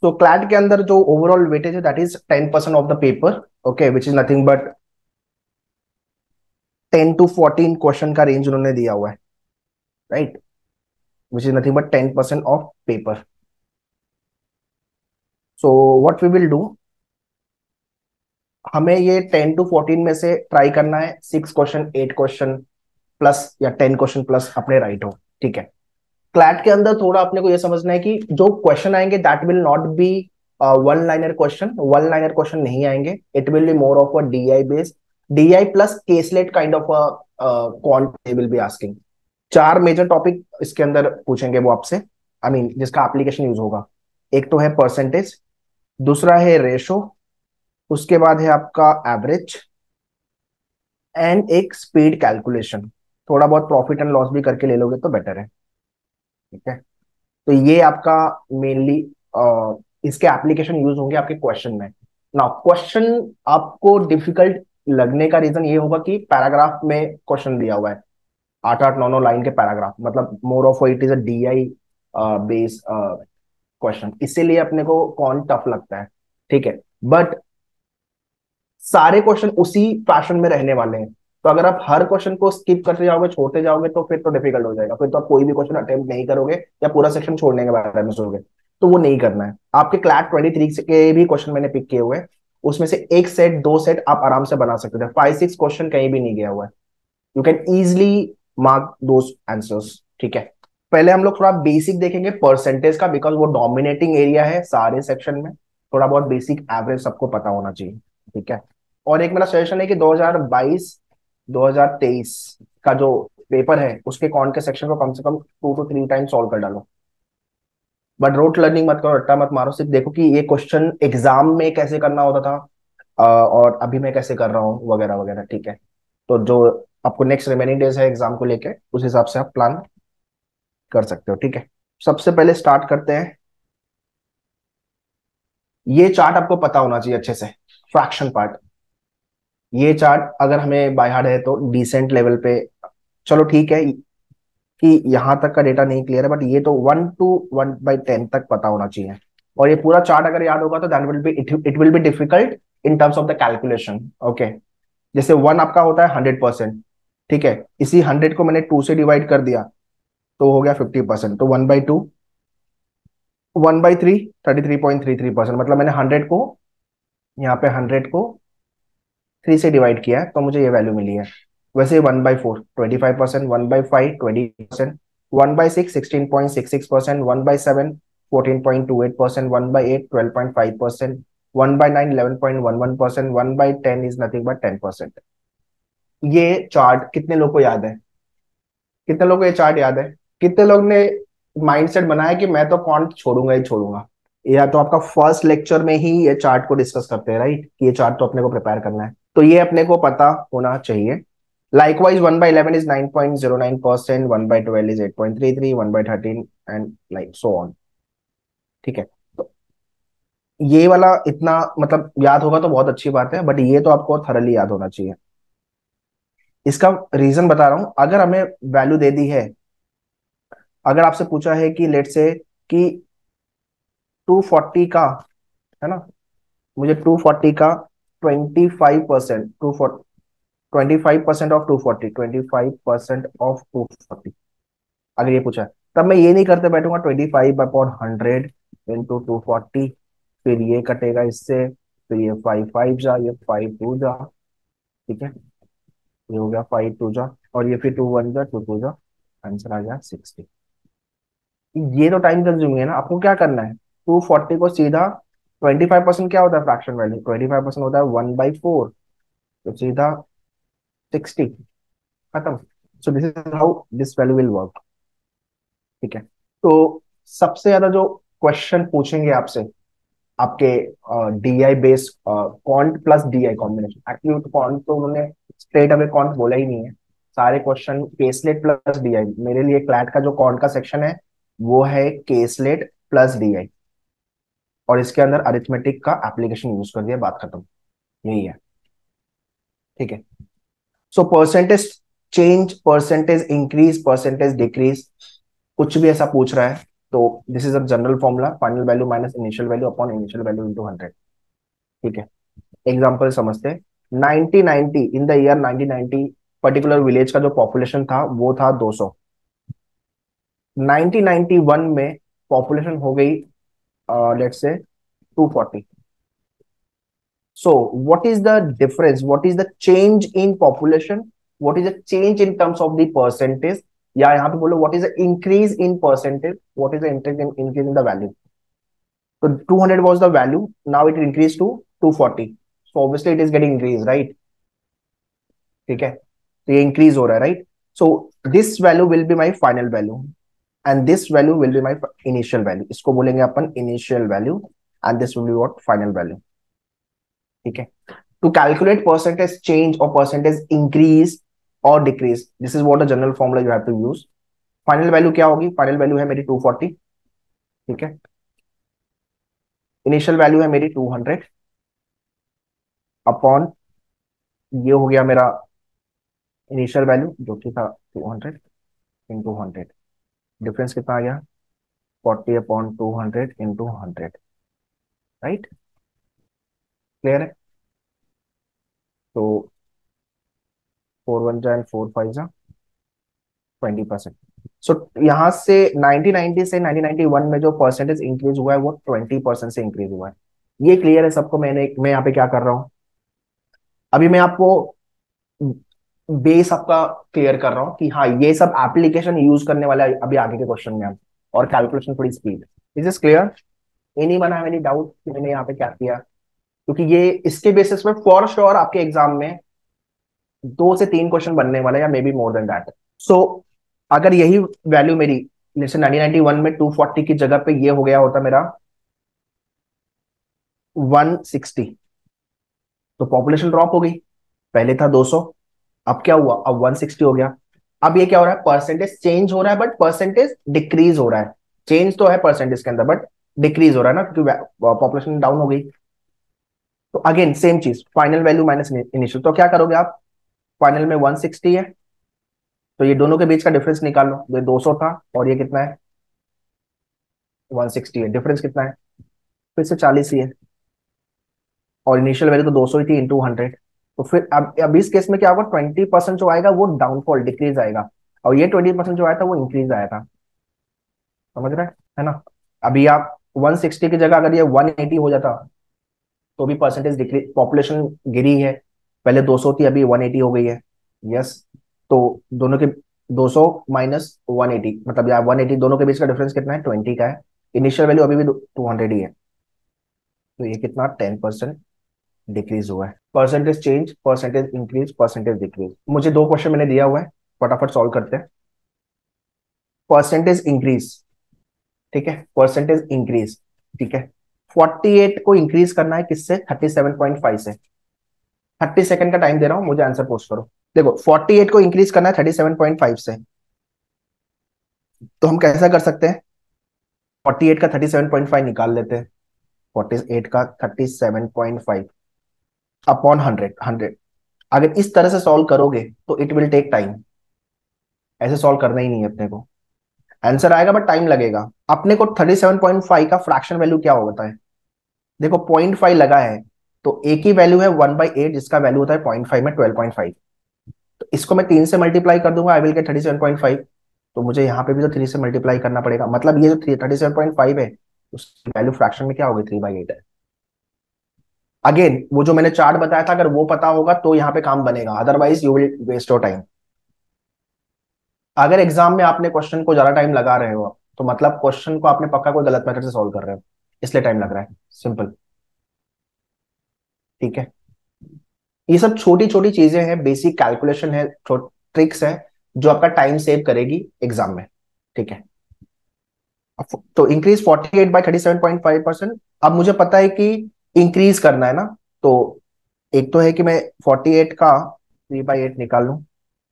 तो क्लैट के अंदर जो ओवरऑल वेटेज है that is 10% of the paper, okay, which is nothing but 10 to 14 question का रेंज उन्होंने दिया हुआ है, right, which is nothing but 10% of paper. So what we will do, हमें ये 10 to 14 में से ट्राई करना है 6 क्वेश्चन, 8 क्वेश्चन प्लस या 10 क्वेश्चन प्लस अपने राइट हो, ठीक है. क्लैट के अंदर थोड़ा अपने को ये समझना है कि जो क्वेश्चन आएंगे that will not be one liner question नहीं आएंगे. It will be more of a DI based, DI plus caselet kind of quant they will be asking. 4 major topic इसके अंदर पूछेंगे वो आपसे, आई मीन जिसका एप्लीकेशन यूज होगा. एक तो है परसेंटेज, दूसरा है रेशो, उसके बाद है आपका एवरेज, एंड एक स्पीड कैलकुलेशन. थोड़ा बहुत प्रॉफिट एंड लॉस भी करके ले लोगे तो बेटर है, ठीक है. तो ये आपका मेनली इसके एप्लीकेशन यूज होंगे आपके क्वेश्चन में. नाउ क्वेश्चन आपको डिफिकल्ट लगने का रीजन ये होगा कि पैराग्राफ में क्वेश्चन दिया हुआ है, 8 8 9 9 लाइन के पैराग्राफ, मतलब more of it is a DI base question, इसीलिए अपने को कौन टफ लगता है, ठीक है. बट सारे क्वेश्चन उसी फैशन में रहने वाले हैं, तो अगर आप हर क्वेश्चन को स्किप करते जाओगे, छोड़ते जाओगे, तो फिर तो डिफिकल्ट हो जाएगा, फिर तो आप कोई भी क्वेश्चन अटेम्प्ट नहीं करोगे या पूरा सेक्शन छोड़ने के बारे में सोचोगे. तो वो नहीं करना है. आपके क्लैट 23 के भी क्वेश्चन मैंने पिक किए हुए हैं, उसमें से एक सेट दो सेट आप आराम से बना सकते थे. 5 6 क्वेश्चन कहीं भी नहीं गया हुआ है, you can easily mark those answers, ठीक है. पहले हम लोग थोड़ा बेसिक देखेंगे परसेंटेज का, बिकॉज वो डोमिनेटिंग एरिया है सारे सेक्शन में. थोड़ा बहुत बेसिक एवरेज सबको पता होना चाहिए, ठीक है. और एक मेरा सजेशन है कि 2022 2023 का जो पेपर है उसके कौन के सेक्शन को कम से कम 2 to 3 टाइम सॉल्व कर डालो. बट रोट लर्निंग मत करो, रट्टा मत मारो, सिर्फ देखो कि ये क्वेश्चन एग्जाम में कैसे करना होता था और अभी मैं कैसे कर रहा हूँ वगैरह वगैरह, ठीक है. तो जो आपको नेक्स्ट रिमेनिंग डेज है एग्जाम को लेके, उस हिसाब से आप प्लान कर सकते हो, ठीक है. सबसे पहले स्टार्ट करते हैं. ये चार्ट आपको पता होना चाहिए अच्छे से, फ्रैक्शन पार्ट. ये चार्ट अगर हमें बाय हार्ट है तो डिसेंट लेवल पे, चलो ठीक है कि यहाँ तक का डेटा नहीं क्लियर है, बट ये तो 1 to 1/10 तक पता होना चाहिए. और ये पूरा चार्ट अगर याद होगा तो that will be it will be difficult in terms of the calculation, okay. जैसे 1 आपका होता है 100%, ठीक है. इसी 100 को मैंने 2 से डिवाइड कर दिया तो हो गया 50%. तो 1/2, 1/3, 33.33%. मतलब मैंने 100 को, यहाँ पे 100 को 3 से डिवाइड किया है तो मुझे ये वैल्यू मिली है. वैसे 1/4 25%, 1/5 20%, 1/6 16.66%, 1/7 14.28%, 1/8 12.5%, 1/9 11.11%, 1/10 इज नथिंग बट 10%. ये चार्ट कितने लोग को याद है? कितने लोग को ये चार्ट याद है? कितने लोग ने माइंडसेट बनाया कि मैं तो कॉन्ट छोड़ूंगा ही छोड़ूंगा? या तो आपका फर्स्ट लेक्चर में ही ये चार्ट को डिस्कस करते हैं, राइट, कि ये चार्ट तो अपने को प्रिपेयर करना है, तो ये अपने को पता होना चाहिए. Likewise 1/11 is 9.09%, 1/12 is 8.33, 1/13 and like so on, ठीक है. तो ये वाला इतना मतलब याद होगा तो बहुत अच्छी बात है, बट ये तो आपको थरली याद होना चाहिए. इसका रीजन बता रहा हूं. अगर हमें वैल्यू दे दी है, अगर आपसे पूछा है कि लेट से कि 240 का, है ना, मुझे 240 का 25%, 25% ऑफ 240, 25% ऑफ 240 अगर ये पूछा है, तब मैं ये नहीं करते बैठूंगा 25/100 इंटू 240, फिर ये कटेगा इससे, फिर ये 5 5 जा, ये 5 2 जा, ठीक है. ये हो गया 5 2 जा, और ये फिर 2 1 जा, 2 2 जा, आंसर आ गया 60. ये तो टाइम कंज्यूमिंग है ना. आपको क्या करना है, 240 को सीधा 25% क्या होता है फ्रैक्शन वैल्यू, 25% होता है 1/4, तो सीधा 60, खत्म. So this is how this value will work, ठीक है. तो सबसे ज्यादा जो क्वेश्चन पूछेंगे आपसे आपके DI base quant plus DI combination, actually quant तो उन्होंने स्ट्रेट अवे कॉन्ट बोला ही नहीं है. सारे क्वेश्चन केसलेट प्लस डीआई, मेरे लिए क्लैट का जो कॉन्ट का सेक्शन है वो है केसलेट प्लस डीआई, और इसके अंदर अरिथमेटिक का एप्लीकेशन यूज कर दिया, बात खत्म. यही है, ठीक है. So percentage change, percentage increase, percentage decrease, कुछ भी ऐसा पूछ रहा है तो this is a general formula, final value minus initial value upon initial value into 100। ठीक है, एग्जाम्पल समझते हैं। 1990, in the year 1990, particular village का जो पॉपुलेशन था वो था 200। 1991 में पॉपुलेशन हो गई let's say 240। So, what is the difference? What is the change in population? What is the change in terms of the percentage? या यहाँ पे बोलो what is the increase in percentage? What is the increase in the value? So 200 was the value. Now it increased to 240. So obviously it is getting increased, right? ठीक है, तो ये increase हो रहा है, right? So this value will be my final value and this value will be my initial value. इसको बोलेंगे अपन initial value and this will be what final value. ठीक है, to calculate percentage change or percentage increase or decrease, this is what the general formula you have to use. Final value क्या होगी? Final value है मेरी 240। ठीक है, initial value है मेरी 200 अपॉन ये हो गया मेरा इनिशियल वैल्यू जो कि था 200 इंटू 100। डिफरेंस कितना आ गया? 40 अपॉन 200 इंटू 100। राइट, क्लियर है? तो 4 1 जा एंड 4 5 जा 20%। सो यहाँ से 1990 से 1991 में जो परसेंटेज इंक्रीज हुआ है वो 20% से इंक्रीज हुआ है। ये क्लियर है सबको? मैं यहाँ पे क्या कर रहा हूँ, अभी मैं आपको बेस आपका क्लियर कर रहा हूँ कि हाँ ये सब एप्लीकेशन यूज करने वाला है अभी आगे के क्वेश्चन में हम, और कैलकुलेशन थोड़ी स्पीड। Is this clear? ये नहीं बना मेरी डाउट कि मैंने यहाँ पे क्या किया, क्योंकि ये इसके बेसिस पे फॉर श्योर आपके एग्जाम में 2 से 3 क्वेश्चन बनने वाला है या maybe more than that. So अगर यही वैल्यू मेरी जैसे 1991 में 240 की जगह पे ये हो गया होता मेरा 160, तो पॉपुलेशन ड्रॉप हो गई। पहले था 200, अब क्या हुआ? अब 160 हो गया। अब ये क्या हो रहा है? परसेंटेज चेंज हो रहा है बट परसेंटेज डिक्रीज हो रहा है। चेंज तो है परसेंटेज के अंदर बट डिक्रीज हो रहा है ना, क्योंकि पॉपुलेशन डाउन हो गई। तो अगेन सेम चीज, फाइनल वैल्यू माइनस इनिशियल। तो क्या करोगे आप? फाइनल में 160 है, तो ये दोनों के बीच का डिफरेंस निकाल लो। ये 200 था और ये कितना है? 160 है। डिफरेंस कितना है? फिर से 40 ही है, और इनिशियल वैल्यू तो 200 ही थी इंटू 100। तो फिर अब इस केस में क्या होगा? 20% जो आएगा वो डाउनफॉल डिक्रीज आएगा, और ये 20% जो आया था वो इंक्रीज आया था। समझ रहे हैं? है ना? अभी आप 160 की जगह अगर ये 180 हो जाता तो भी परसेंटेज डिक्रीज, पॉपुलेशन गिरी है। पहले 200 थी, अभी 180 हो गई है। यस, तो दोनों के 200 माइनस 180 मतलब यार 180, दोनों के बीच का डिफरेंस कितना है? 20 का है। इनिशियल वैल्यू अभी भी 200 ही है, तो ये कितना? 10% डिक्रीज हुआ है। Percentage change, percentage increase, percentage decrease. मुझे 2 क्वेश्चन मैंने दिया हुआ है, फटाफट सॉल्व करते हैं। परसेंटेज इंक्रीज, ठीक है, परसेंटेज इंक्रीज। ठीक है, 48 को इंक्रीज करना है किससे? 37.5 से। 30 सेकंड का टाइम दे रहा हूं, मुझे आंसर पोस्ट करो। देखो 48 को इंक्रीज करना है 37.5 से, तो हम कैसा कर सकते हैं? 48 का 37.5 निकाल लेते हैं। 48 का 37.5 अपॉन 100। अगर इस तरह से सॉल्व करोगे तो इट विल टेक टाइम। ऐसे सॉल्व करना ही नहीं है अपने को। आंसर आएगा बट टाइम लगेगा। अपने को 37.5 का फ्रैक्शन वैल्यू क्या होता है? देखो 0.5 लगा है, तो एक ही वैल्यू है 1/8 जिसका वैल्यू होता है 0.5 में 12.5। तो इसको मैं 3 से मल्टीप्लाई कर दूंगा, आई विल गेट 37.5। तो मुझे यहाँ पे भी तो 3 से मल्टीप्लाई करना पड़ेगा, मतलब ये जो 37.5 है उसकी वैल्यू फ्रैक्शन में क्या होगी? 3/8 है। अगेन वो जो मैंने चार्ट बताया था, अगर वो पता होगा तो यहाँ पे काम बनेगा, otherwise you will waste your time. अगर एग्जाम में आपने क्वेश्चन को ज्यादा टाइम लगा रहे हो तो मतलब क्वेश्चन को आपने पक्का कोई गलत मेथड से सॉल्व कर रहे हो, इसलिए टाइम लग रहा है। सिंपल। ठीक है, ये सब छोटी छोटी चीजें हैं, बेसिक कैलकुलेशन है, ट्रिक्स है जो आपका टाइम सेव करेगी एग्जाम में। ठीक है, तो इंक्रीज 48/37.5%। अब मुझे पता है कि इंक्रीज करना है ना, तो एक तो है कि मैं 48 का 3/8 निकाल लूं।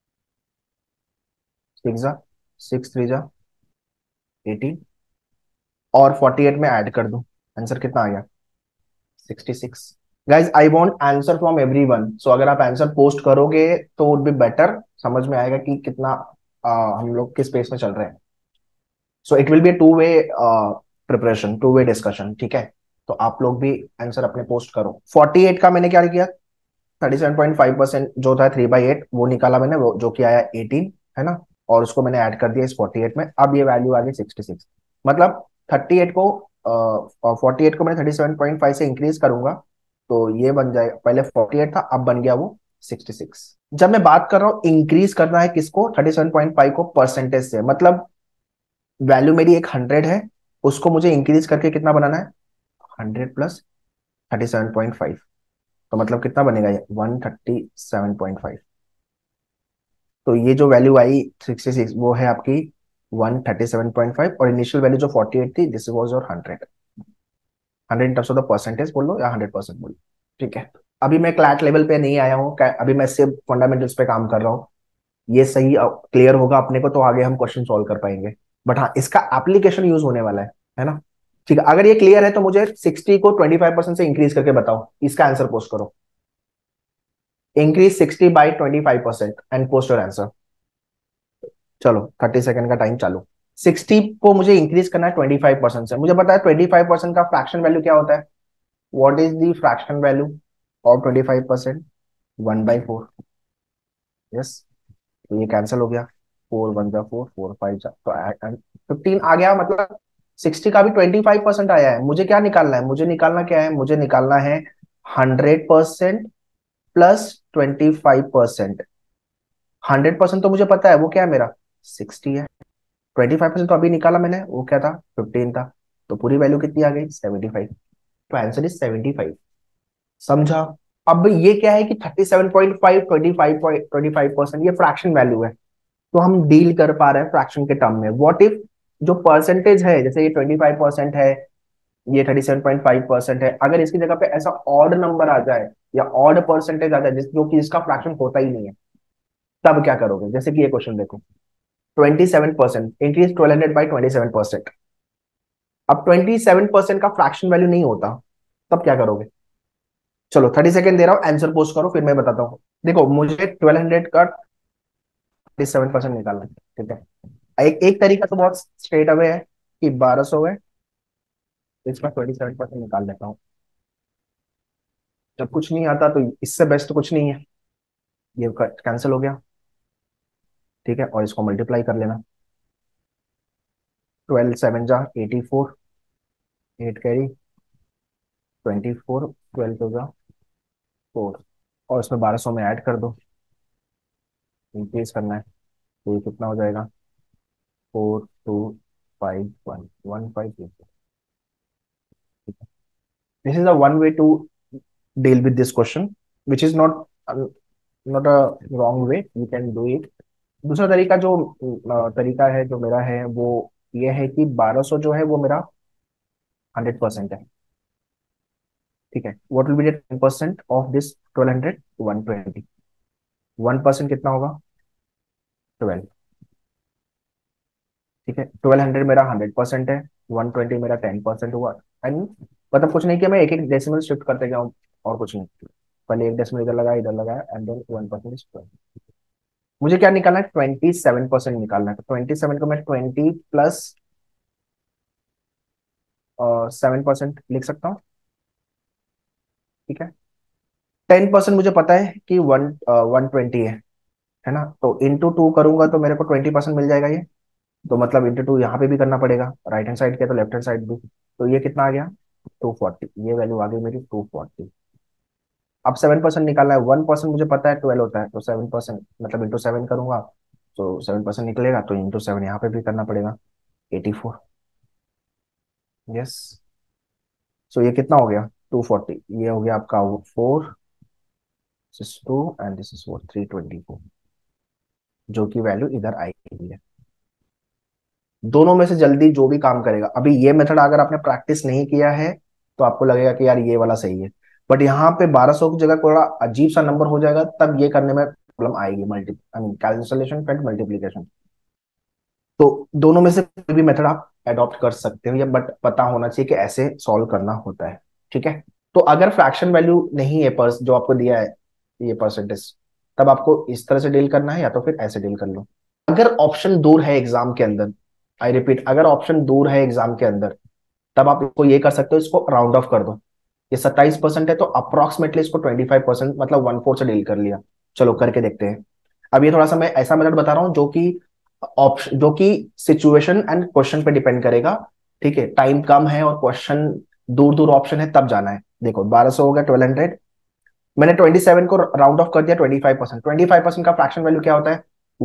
6 जा 6 3 जा 18, और 48 में ऐड कर दूं। आंसर कितना आ गया? 66। Guys I want answer from everyone, so अगर आप आंसर पोस्ट करोगे तो वुड बी बेटर, समझ में आएगा कि कितना हम लोग किस पेस में चल रहे हैं। So it will be two way preparation, two way discussion, ठीक है। तो आप लोग भी आंसर अपने पोस्ट करो। 48 का मैंने क्या किया, 37.5% जो था 3/8 वो निकाला मैंने, वो जो कि आया 18, है ना। और उसको मैंने ऐड कर दिया इस 48 में। अब ये वैल्यू आ गई 66। मतलब 38 को 48 को मैं 37.5 से इंक्रीज करूंगा तो ये बन जाएगा, पहले 48 था अब बन गया वो 66। जब मैं बात कर रहा हूँ इंक्रीज करना है किसको, 37.5 को परसेंटेज से, मतलब वैल्यू मेरी एक 100 है, उसको मुझे इंक्रीज करके कितना बनाना है, 100 प्लस 37.5। तो मतलब कितना बनेगा ये 137.5। तो ये जो वैल्यू आई 66 वो है आपकी 137.5, और इनिशियल वैल्यू जो 48 थी this was your 100। 100 in terms of the percentage बोल लो या 100% बोल लो, ठीक है। अभी मैं क्लैट लेवल पे नहीं आया हूँ, अभी मैं सिर्फ फंडामेंटल्स पे काम कर रहा हूँ। ये सही क्लियर होगा अपने को तो आगे हम क्वेश्चन सॉल्व कर पाएंगे। बट हाँ, इसका एप्लीकेशन यूज होने वाला है ना। ठीक है, अगर ये क्लियर है तो मुझे 60 को 25% से इंक्रीज करके बताओ, इसका आंसर पोस्ट करो। Increase 60 by 25% and post your answer. चलो 30 सेकंड का टाइम चालू। 60 को मुझे इंक्रीज करना है 25% से। मुझे पता है 25% का फ्रैक्शन वैल्यू क्या होता है। What is the fraction value of 25%? 1/4। Yes, तो ये कैंसिल हो गया। 4 1 जा 4, 4 5 जा तो 15 आ गया। मतलब 60 का भी 25% आया है। मुझे क्या निकालना है, मुझे निकालना क्या है, मुझे निकालना है 100% प्लस 25%। 100% तो मुझे पता है वो क्या है मेरा 60 है। 25% तो अभी निकाला मैंने, वो क्या था 15 था। तो पूरी वैल्यू कितनी आ गई 75। तो आंसर इज 75। समझा। अब ये क्या है कि 37.5 25% ये फ्रैक्शन वैल्यू है, तो हम डील कर पा रहे हैं फ्रैक्शन के टर्म में। व्हाट इफ जो परसेंटेज है, जैसे ये 25% है, ये 37.5% है, अगर इसकी जगह पे ऐसा ऑड नंबर आ जाए या ऑड परसेंटेज आ जाए जो कि इसका फ्रैक्शन होता ही नहीं है, तब क्या करोगे। जैसे कि ये क्वेश्चन देखो, 27% इंक्रीज 1200 बाई 27%। अब 27% का फ्रैक्शन वैल्यू नहीं होता, तब क्या करोगे। चलो 30 सेकंड दे रहा हूँ, आंसर पोस्ट करो फिर मैं बताता हूँ। देखो मुझे 1200 का 37% निकालना है, ठीक है। एक एक तरीका तो बहुत स्ट्रेट अवे है कि 1200 है, तो इसमें 27% निकाल लेता हूँ। जब कुछ नहीं आता तो इससे बेस्ट तो कुछ नहीं है, ये कैंसिल हो गया, ठीक है। और इसको मल्टीप्लाई कर लेना। 12 7 जा 84, 8 कैरी 24, 12 2 जा 4, और इसमें 1200 में ऐड कर दो, इंक्रीज करना है। तो ये कितना हो जाएगा 4251 This is a one way to deal with this question, which is not a wrong way. You can do it. दूसरा तरीका जो तरीका है जो मेरा है वो ये है कि 1200 जो है वो मेरा 100% है, ठीक है। What will be the 10% of this 1200? 120। 1% कितना होगा 12, ठीक है। 1200 मेरा 100% है, 120 मेरा 10% हुआ। एंड मतलब कुछ नहीं किया, मैं एक एक डेसिमल शिफ्ट करते गया हूँ, और कुछ नहीं। पहले एक डेसिमल इधर लगाया एंड देन 1% इज 12। मुझे क्या निकालना है 27% निकालना है। तो 27 को मैं 20 प्लस 7% लिख सकता हूँ, ठीक है। 10% मुझे पता है कि 120 है ना। तो इंटू 2 करूंगा तो मेरे को 20% मिल जाएगा ये। तो मतलब इंटू 2 यहाँ पे भी करना पड़ेगा, राइट हैंड साइड के तो लेफ्ट हैंड साइड भी। तो ये कितना आ गया 240। ये वैल्यू आ गई मेरी 240। अब 7% निकालना है। 1% मुझे पता है 12 होता है, तो 7% मतलब इंटू 7 करूंगा तो 7% निकलेगा, तो इंटू 7 यहाँ पे भी करना पड़ेगा 84। यस, सो ये कितना हो गया 240। ये हो गया आपका 4, this is 2 and this is 4, 324, जो कि वैल्यू इधर आई है। दोनों में से जल्दी जो भी काम करेगा, अभी ये मेथड अगर आपने प्रैक्टिस नहीं किया है तो आपको लगेगा कि यार ये वाला सही है, बट यहाँ पे 1200 की जगह थोड़ा अजीब सा नंबर हो जाएगा, तब ये करने में प्रॉब्लम आएगी। Multi I mean cancellation and multiplication. तो दोनों में से कोई भी मेथड आप अडॉप्ट कर सकते हो, या बट पता होना चाहिए कि ऐसे सॉल्व करना होता है, ठीक है। तो अगर फ्रैक्शन वैल्यू नहीं है पर्स जो आपको दिया है ये परसेंटेज, तब आपको इस तरह से डील करना है या तो फिर ऐसे डील कर लो। अगर ऑप्शन दूर है एग्जाम के अंदर, आई रिपीट, अगर ऑप्शन दूर है एग्जाम के अंदर तब आप इसको ये कर सकते हो, इसको राउंड ऑफ कर दो। ये 27% है तो अप्रोक्सीमेटली इसको 25% मतलब 1/4 से डील कर लिया। चलो करके देखते हैं। अब ये थोड़ा सा मैं ऐसा मेथड बता रहा हूँ जो कि ऑप्शन, जो कि सिचुएशन एंड क्वेश्चन पे डिपेंड करेगा। ठीक है, टाइम कम है और क्वेश्चन दूर दूर ऑप्शन है तब जाना है। देखो 1200 हो गया 1200, मैंने 27 को राउंड ऑफ कर दिया 25%। 25% का फ्रैक्शन वैल्यू क्या होता है?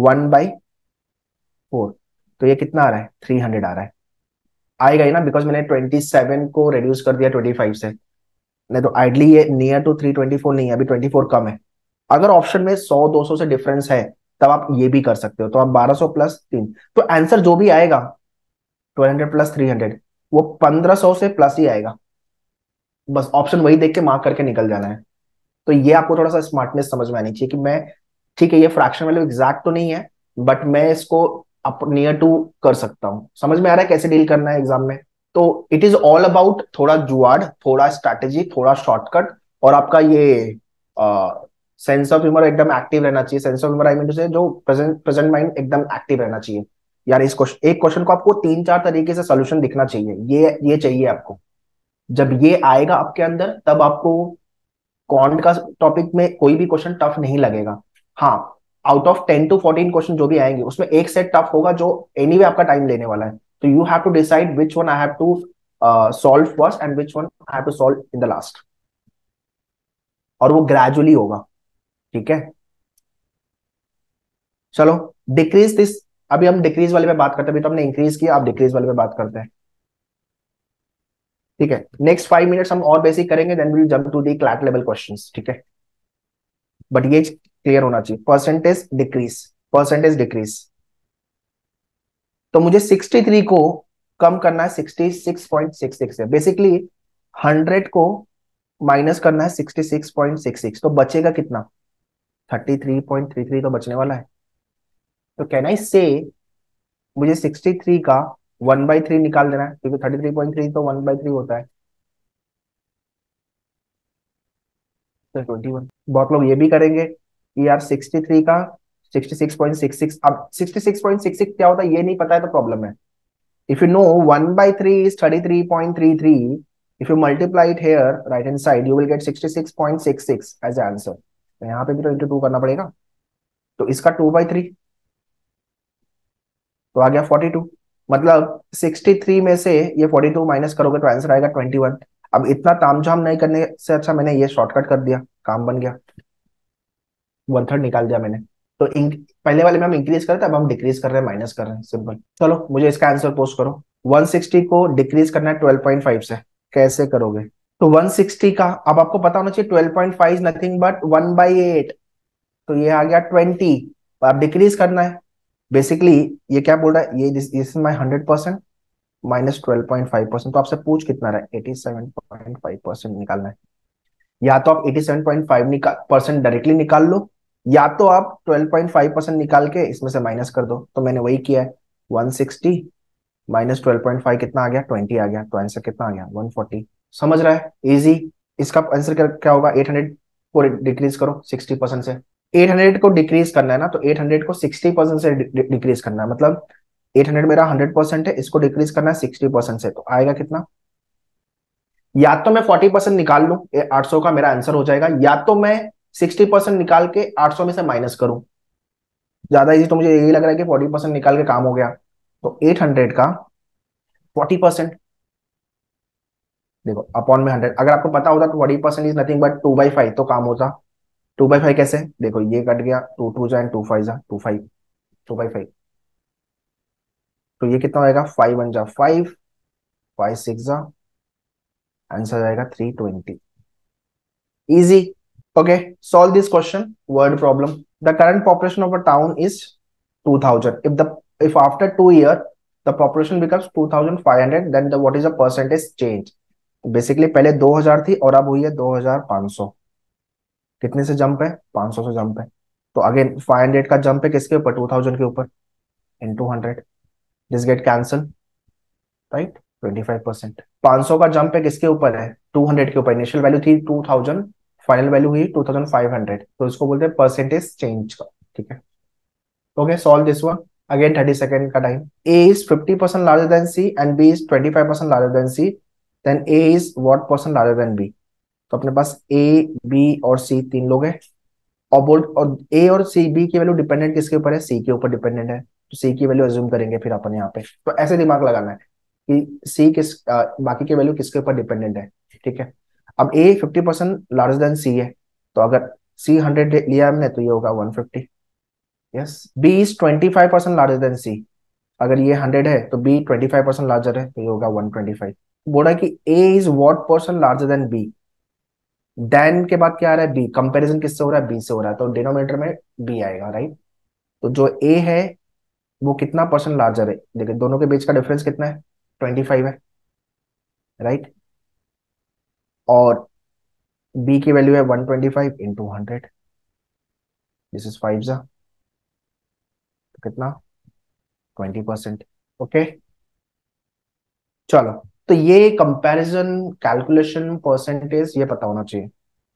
1/4। तो ये कितना आ रहा है? 300 आ रहा है। आएगा ही ना, बिकॉज मैंने 27 को रिड्यूस कर दिया 25 से। नहीं तो आइडली ये नियर टू 324 नहीं है, अभी 24 कम है। अगर ऑप्शन में 100-200 से डिफरेंस है तब आप ये भी कर सकते हो। तो आप 1200 प्लस 3, तो आंसर जो भी आएगा 1200 प्लस 300 वो 1500 से प्लस ही आएगा। बस ऑप्शन वही देख के मार्क करके निकल जाना है। तो ये आपको थोड़ा सा स्मार्टनेस समझ में आनी चाहिए कि मैं, ठीक है ये फ्रैक्शन वैल्यू एग्जैक्ट तो नहीं है बट मैं इसको अप नियर टू कर सकता हूँ। समझ में आ रहा है कैसे डील करना है एग्जाम में? तो इट इज ऑल अबाउट थोड़ा जुगाड़, थोड़ा स्ट्रैटेजी, थोड़ा शॉर्टकट, और आपका ये सेंस ऑफ ह्यूमर एकदम एक्टिव रहना चाहिए। Sense of humour I mean to say जो प्रेजेंट प्रेजेंट माइंड एकदम एक्टिव रहना चाहिए। यार इस क्वेश्चन, एक क्वेश्चन को आपको 3-4 तरीके से सोल्यूशन दिखना चाहिए, ये चाहिए आपको। जब ये आएगा आपके अंदर तब आपको क्वांट का टॉपिक में कोई भी क्वेश्चन टफ नहीं लगेगा। हाँ, आउट ऑफ 10 to 14 क्वेश्चन जो भी आएंगे उसमें एक सेट टफ होगा जो एनीवे आपका टाइम लेने वाला है। तो you have to decide which one I have to solve first and which one I have to solve in the last, और वो ग्रेजुअली होगा। ठीक है, चलो डिक्रीज दिस। अभी हम डिक्रीज वाले पे बात करते हैं, अभी तो हमने इंक्रीज किया, अब डिक्रीज वाले पे बात करते हैं। ठीक है, नेक्स्ट 5 मिनट्स हम और बेसिक करेंगे, then will jump to the CLAT level questions. ठीक है, बट ये क्लियर होना चाहिए, परसेंटेज डिक्रीज, परसेंटेज डिक्रीज। तो मुझे 63 को कम करना है 66.66 से। बेसिकली 100 को माइनस करना है 66.66, तो बचेगा कितना? 33.33 तो बचने वाला है। तो कैन आई से मुझे 63 का 1/3 निकाल देना है, क्योंकि 33.3 तो 1/3 होता है। तो 21। बहुत लोग ये भी करेंगे कि यार 63 का 66.66, अब 66.66 क्या होता है ये नहीं पता है तो प्रॉब्लम है। If you know 1/3 is 33.33, if you multiply it here right hand side, you will get 66.66 as the answer. तो यहाँ पे भी तो इंटू 2 करना पड़ेगा, तो इसका 2/3 तो आ गया 42। मतलब 63 में से ये 42 माइनस करोगे तो आंसर आएगा 21। अब इतना तामझाम नहीं करने से अच्छा मैंने ये शॉर्टकट कर दिया, काम बन गया, 1/3 निकाल दिया मैंने। तो पहले वाले में हम इंक्रीज करते, अब हम डिक्रीज कर रहे हैं, माइनस कर रहे हैं, सिंपल। चलो मुझे इसका आंसर पोस्ट करो। 160 को डिक्रीज करना है 12.5 से, कैसे करोगे? तो 160 का अब आपको पता होना चाहिए 12.5 नथिंग बट 1/8, तो ये आ गया 20। अब डिक्रीज करना है, बेसिकली ये क्या बोल रहा है, ये दिस इज माई 100% माइनस 12.5%, तो आपसे पूछ कितना रहा है? 87.5% निकालना है। या तो आप 87.5% डायरेक्टली निकाल लो, या तो आप 12.5% निकाल के इसमें से माइनस कर दो। तो मैंने वही किया है, 160 माइनस 12.5 कितना आ गया? 20 आ गया। तो आंसर कितना आ गया? 140। समझ रहा है? इजी। इसका आंसर क्या होगा? 800 को डिक्रीज करो 60% से। 800 को डिक्रीज करना है ना, तो 800 को 60% से डिक्रीज करना है, मतलब 800 मेरा 100% है, इसको डिक्रीज करना है 60% से, तो आएगा कितना? या तो मैं 40% निकाल लूं, 800 का मेरा आंसर हो जाएगा, या तो मैं 60% निकाल के 800 में से माइनस करूं। ज्यादा इजी तो मुझे यही लग रहा है कि 40% निकाल के काम हो गया। तो 800 का 40%, देखो अपॉन में 100, अगर आपको पता होता तो 40% इज नथिंग बट 2/5 तो काम होता। 2/5 कैसे? देखो ये कट गया, 2 2 जा 2 5 जा 2 5, 2/5। तो ये कितना होगा? 5 1 जा 5, 5 6 जा, आंसर आएगा 320। Easy. Okay, solve this question, word problem. The current population of a town is 2000, if after 2 years the population becomes 2500, then what is the percentage change? Basically पहले 2000 थी और अब हुई है 2500। कितने से जंप है? 500 से जंप है। तो अगेन 500 का जंप है किसके ऊपर? 2000 के ऊपर, into 100, this get cancel, right? 25%। 500 का जंप है किसके ऊपर है? 200 के ऊपर। इनिशियल वैल्यू थी 2000, फाइनल वैल्यू हुई 2500, तो इसको बोलते हैं परसेंटेज चेंज का। ठीक है, okay, solve this one. Again 30 second का time. A is 50% larger than C and B is 25% larger than C, then A is what percent larger than B. तो अपने पास ए, बी और सी तीन लोग हैं, और बोल, और ए और सी, बी की वैल्यू डिपेंडेंट किसके ऊपर है, सी के ऊपर डिपेंडेंट है, तो सी की वैल्यू अज्यूम करेंगे फिर अपन यहाँ पे। तो ऐसे दिमाग लगाना है कि सी किस बाकी की वैल्यू किसके ऊपर डिपेंडेंट है। ठीक है, अब ए 50% लार्जर देन सी है, तो अगर सी 100 लिया हमने तो ये होगा 150। Yes, B is 25% larger than C, अगर ये 100 है तो बी 25% लार्जर है तो ये होगा 125। बोला कि A is what percent larger than B, then के बाद क्या आ रहा है, बी, कंपैरिजन किससे हो रहा है, बी से हो रहा है, तो डिनोमिनेटर में बी आएगा, राइट। तो जो ए है वो कितना परसेंट लार्जर है, देखिए दोनों के बीच का डिफरेंस कितना है, 25 है, राइट। और बी की वैल्यू है 125 इंटू 100, दिस इज 5 जा, तो कितना, 20%। ओके, चलो, तो ये कंपैरिजन कैलकुलेशन परसेंटेज ये पता होना चाहिए।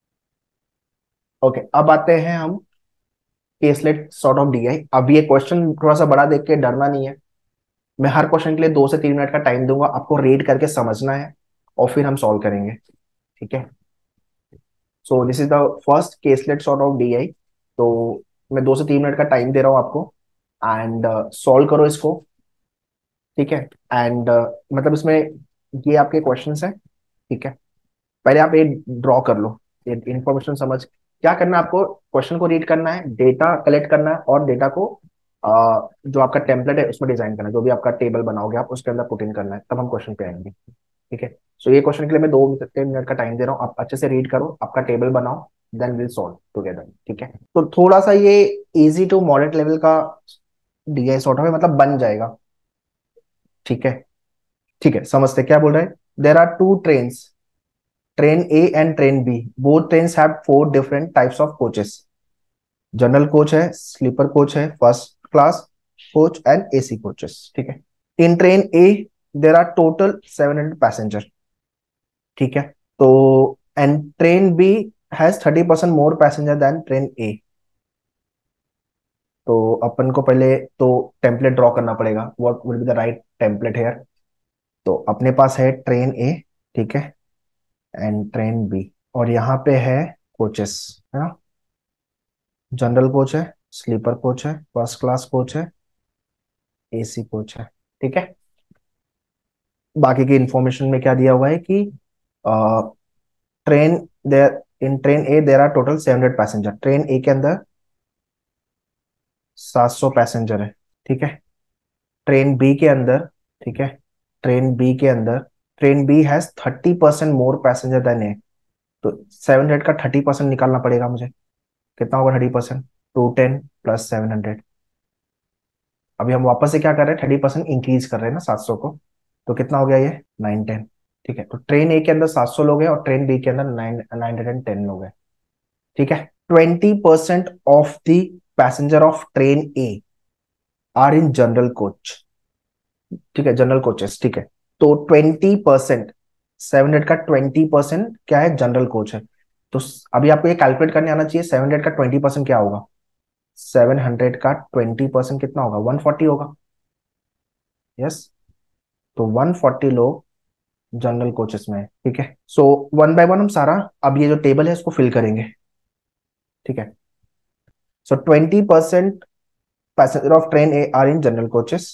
ओके, अब आते हैं हम केसलेट सॉर्ट ऑफ डीआई। अब ये क्वेश्चन थोड़ा सा बड़ा देख के डरना नहीं है, मैं हर क्वेश्चन के लिए 2 से 3 मिनट का टाइम दूंगा, आपको रीड करके समझना है और फिर हम सॉल्व करेंगे। ठीक है, so this is the first caselet sort of DI. तो मैं 2 से 3 मिनट का टाइम दे रहा हूँ आपको, एंड सॉल्व करो इसको। ठीक है, एंड मतलब इसमें ये आपके क्वेश्चंस हैं। ठीक है, पहले आप एक ड्रॉ कर लो, ये इन्फॉर्मेशन समझ, क्या करना है आपको, क्वेश्चन को रीड करना है, डेटा कलेक्ट करना है, और डेटा को जो आपका टेम्पलेट है उसमें डिजाइन करना है, जो भी आपका टेबल बनाओगे आप उसके अंदर पुट इन करना है, तब हम क्वेश्चन पे आएंगे। ठीक है, सो ये क्वेश्चन के लिए मैं 2 से 3 मिनट का टाइम दे रहा हूँ, आप अच्छे से रीड करो, आपका टेबल बनाओ, देन विल सॉल्व टुगेदर। ठीक है, तो थोड़ा सा ये इजी टू मॉडरेट लेवल का डीआई सॉर्ट है, मतलब बन जाएगा। ठीक है, ठीक है, समझते क्या बोल रहे हैं। There are two trains, train A and train B, both trains have 4 different types of coaches. General coach है, स्लीपर कोच है, first class coach and AC coaches. ठीक है, in train A there are total 700 passenger. ठीक है, तो and train B has 30% more passenger than train A. तो अपन को पहले तो टेम्पलेट ड्रॉ करना पड़ेगा, what will be the right template here. तो अपने पास है ट्रेन ए, ठीक है, एंड ट्रेन बी, और यहाँ पे है कोचेस, है ना, जनरल कोच है, स्लीपर कोच है, फर्स्ट क्लास कोच है, एसी कोच है। ठीक है, बाकी की इंफॉर्मेशन में क्या दिया हुआ है कि train there in train A there are total 700 passenger, train A के अंदर 700 पैसेंजर है। ठीक है, ट्रेन बी के अंदर, ठीक है, ट्रेन बी के अंदर train B has 30% more passenger than A, तो 700 का 30% निकालना पड़ेगा मुझे, कितना होगा 30%, 210 प्लस 700। अभी हम वापस से क्या कर रहे हैं, 30% इंक्रीज कर रहे हैं ना 700 को, तो कितना हो गया ये 910। ठीक है, तो ट्रेन ए के अंदर 700 लोग हैं और ट्रेन बी के अंदर 910 लोग हैं। ठीक है, 20% of the passenger of train A are in general coach. ठीक है, जनरल कोचेस। ठीक है, तो 20%, 700 का 20% क्या है, जनरल कोच है। तो अभी आपको ये कैलकुलेट करने आना चाहिए, 700 का 20% क्या होगा, 700 का 20% कितना होगा, 140 होगा। यस, तो 140 लोग जनरल कोचेस में है। ठीक है, सो वन बाय वन हम सारा अब ये जो टेबल है इसको फिल करेंगे। ठीक है, so 20% passenger of train A are in general coaches,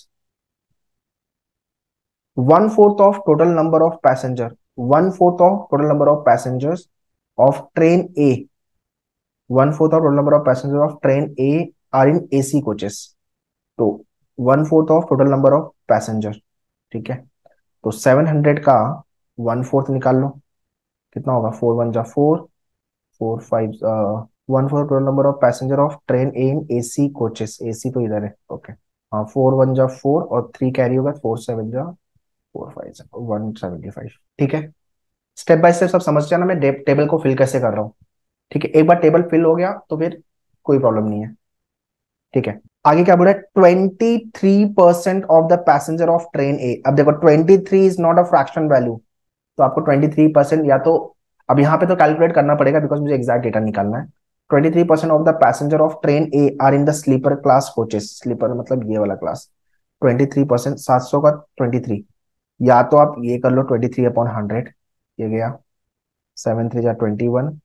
1/4 of total number of passenger, 1/4 of total number of passengers of train A, 1/4 of total number of passenger of train A are in AC coaches, तो 1/4 of total number of passenger. ठीक है, तो 700 का 1/4 निकाल लो, कितना होगा, 4 1 जा 4, 4 5, 1/4 total number of passenger of train A in AC coaches, AC तो इधर है, ओके। हाँ, 4 1 जा 4 और 3 कैरी होगा, 4 7 जा 4 5 175। ठीक है, स्टेप बाय स्टेप सब समझ जाना, मैं टेबल को फिल कैसे कर रहा हूँ। ठीक है, एक बार टेबल फिल हो गया तो फिर कोई प्रॉब्लम नहीं है। ठीक है, आगे क्या बोला है, 23% of the passenger of train A. अब देखो 23 is not a fraction value, तो आपको 23% या तो, अब यहाँ पे तो कैलकुलेट करना पड़ेगा बिकॉज मुझे एग्जैक्ट डेटा निकालना है, 23% of the passenger of train A are in the sleeper class coaches, sleeper मतलब ये वाला क्लास, 23%, 700 का 23, या तो आप ये कर लो 23/100, ये गया 7 3 जा 21,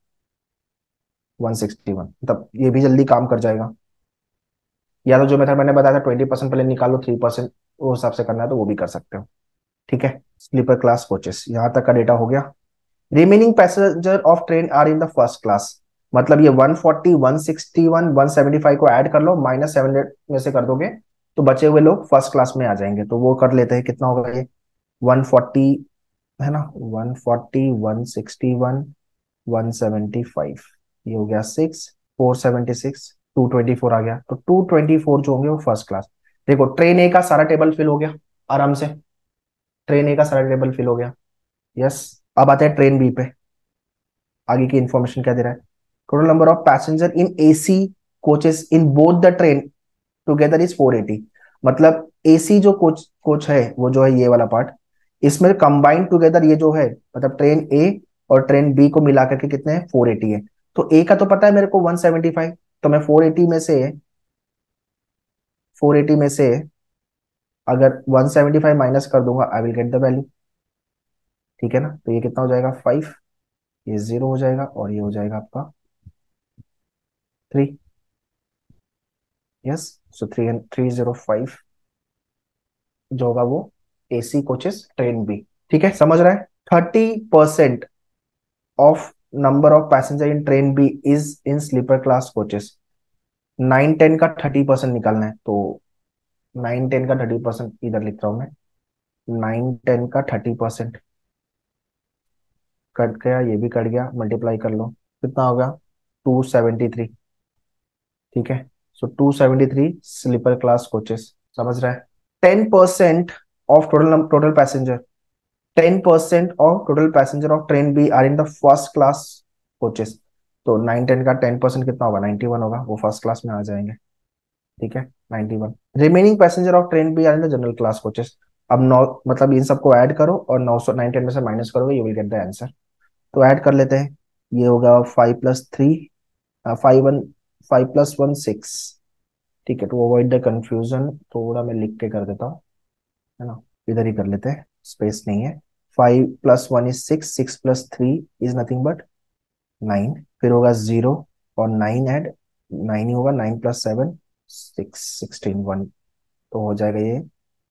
161, मतलब ये भी जल्दी काम कर जाएगा। या तो जो मेथड मैंने बताया था 20% पहले निकालो 3%, वो हिसाब से करना है तो वो भी कर सकते हो। ठीक है, स्लीपर क्लास कोचेस, यहाँ तक का डेटा हो गया। Remaining passenger of train are in the first class, मतलब ये 140, 161, 175 को ऐड कर लो, -700 में से कर दोगे तो बचे हुए लोग फर्स्ट क्लास में आ जाएंगे। तो वो कर लेते हैं, कितना होगा ये 140 है ना, 140, 161, 175, ये हो गया 476, 224 आ गया। तो 224 जो होंगे वो फर्स्ट क्लास। देखो ट्रेन ए का सारा टेबल फिल हो गया आराम से, ट्रेन ए का सारा टेबल फिल हो गया। यस, अब आते हैं ट्रेन बी पे। आगे की इंफॉर्मेशन क्या दे रहा है, total number of passenger in AC coaches in both the train together is 480। मतलब एसी जो कोच कोच है वो जो है ये वाला पार्ट, इसमें कंबाइंड टुगेदर ये जो है, मतलब ट्रेन ए और ट्रेन बी को मिला करके कितने हैं 480 है। तो ए का तो पता है मेरे को 175, तो मैं 480 में से अगर 175 माइनस कर दूंगा I will get the value. ठीक है ना, तो ये कितना हो जाएगा 5, ये 0 हो जाएगा और ये हो जाएगा आपका 3। यस, सो 305 जो होगा वो एसी कोचेस ट्रेन बी। ठीक है, समझ रहा है। 30% of number of passenger in train B is in sleeper class coaches. 9 10 का 30% निकालना है, तो 9 10 का 30% इधर लिख रहा हूं मैं। 9 10 का 30% कट गया, ये भी कट गया, मल्टीप्लाई कर लो, कितना होगा 273। ठीक है, सो 273 स्लीपर क्लास कोचेस, समझ रहा है। 10% of total passenger, 10% of total passenger of train B are in the first class coaches. तो 9 10 का 10% कितना होगा 91 होगा, वो फर्स्ट क्लास में आ जाएंगे। ठीक है, 91। Remaining passenger of train B are in the general class coaches. अब 9, मतलब इन सबको ऐड करो और 900 910 में से माइनस करोगे, you will get the answer. तो ऐड कर लेते हैं, ये होगा 5 + 3, 5 + 1 6। ठीक है, टू अवॉइड द कंफ्यूजन थोड़ा मैं लिख के कर देता हूँ, है ना, इधर ही कर लेते हैं, स्पेस नहीं है। 5 + 1 इज 6, 6 + 3 इज नथिंग बट 9, फिर होगा 0 और 9 ऐड, 9 ही होगा, 9 + 7 6, 16 1, तो हो जाएगा ये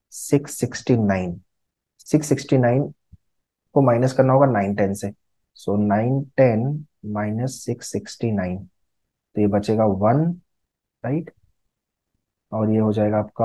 669। 669 को माइनस करना होगा 9 10 से, सो 9 10 माइनस 669, तो ये बचेगा 1, राइट, और ये हो जाएगा आपका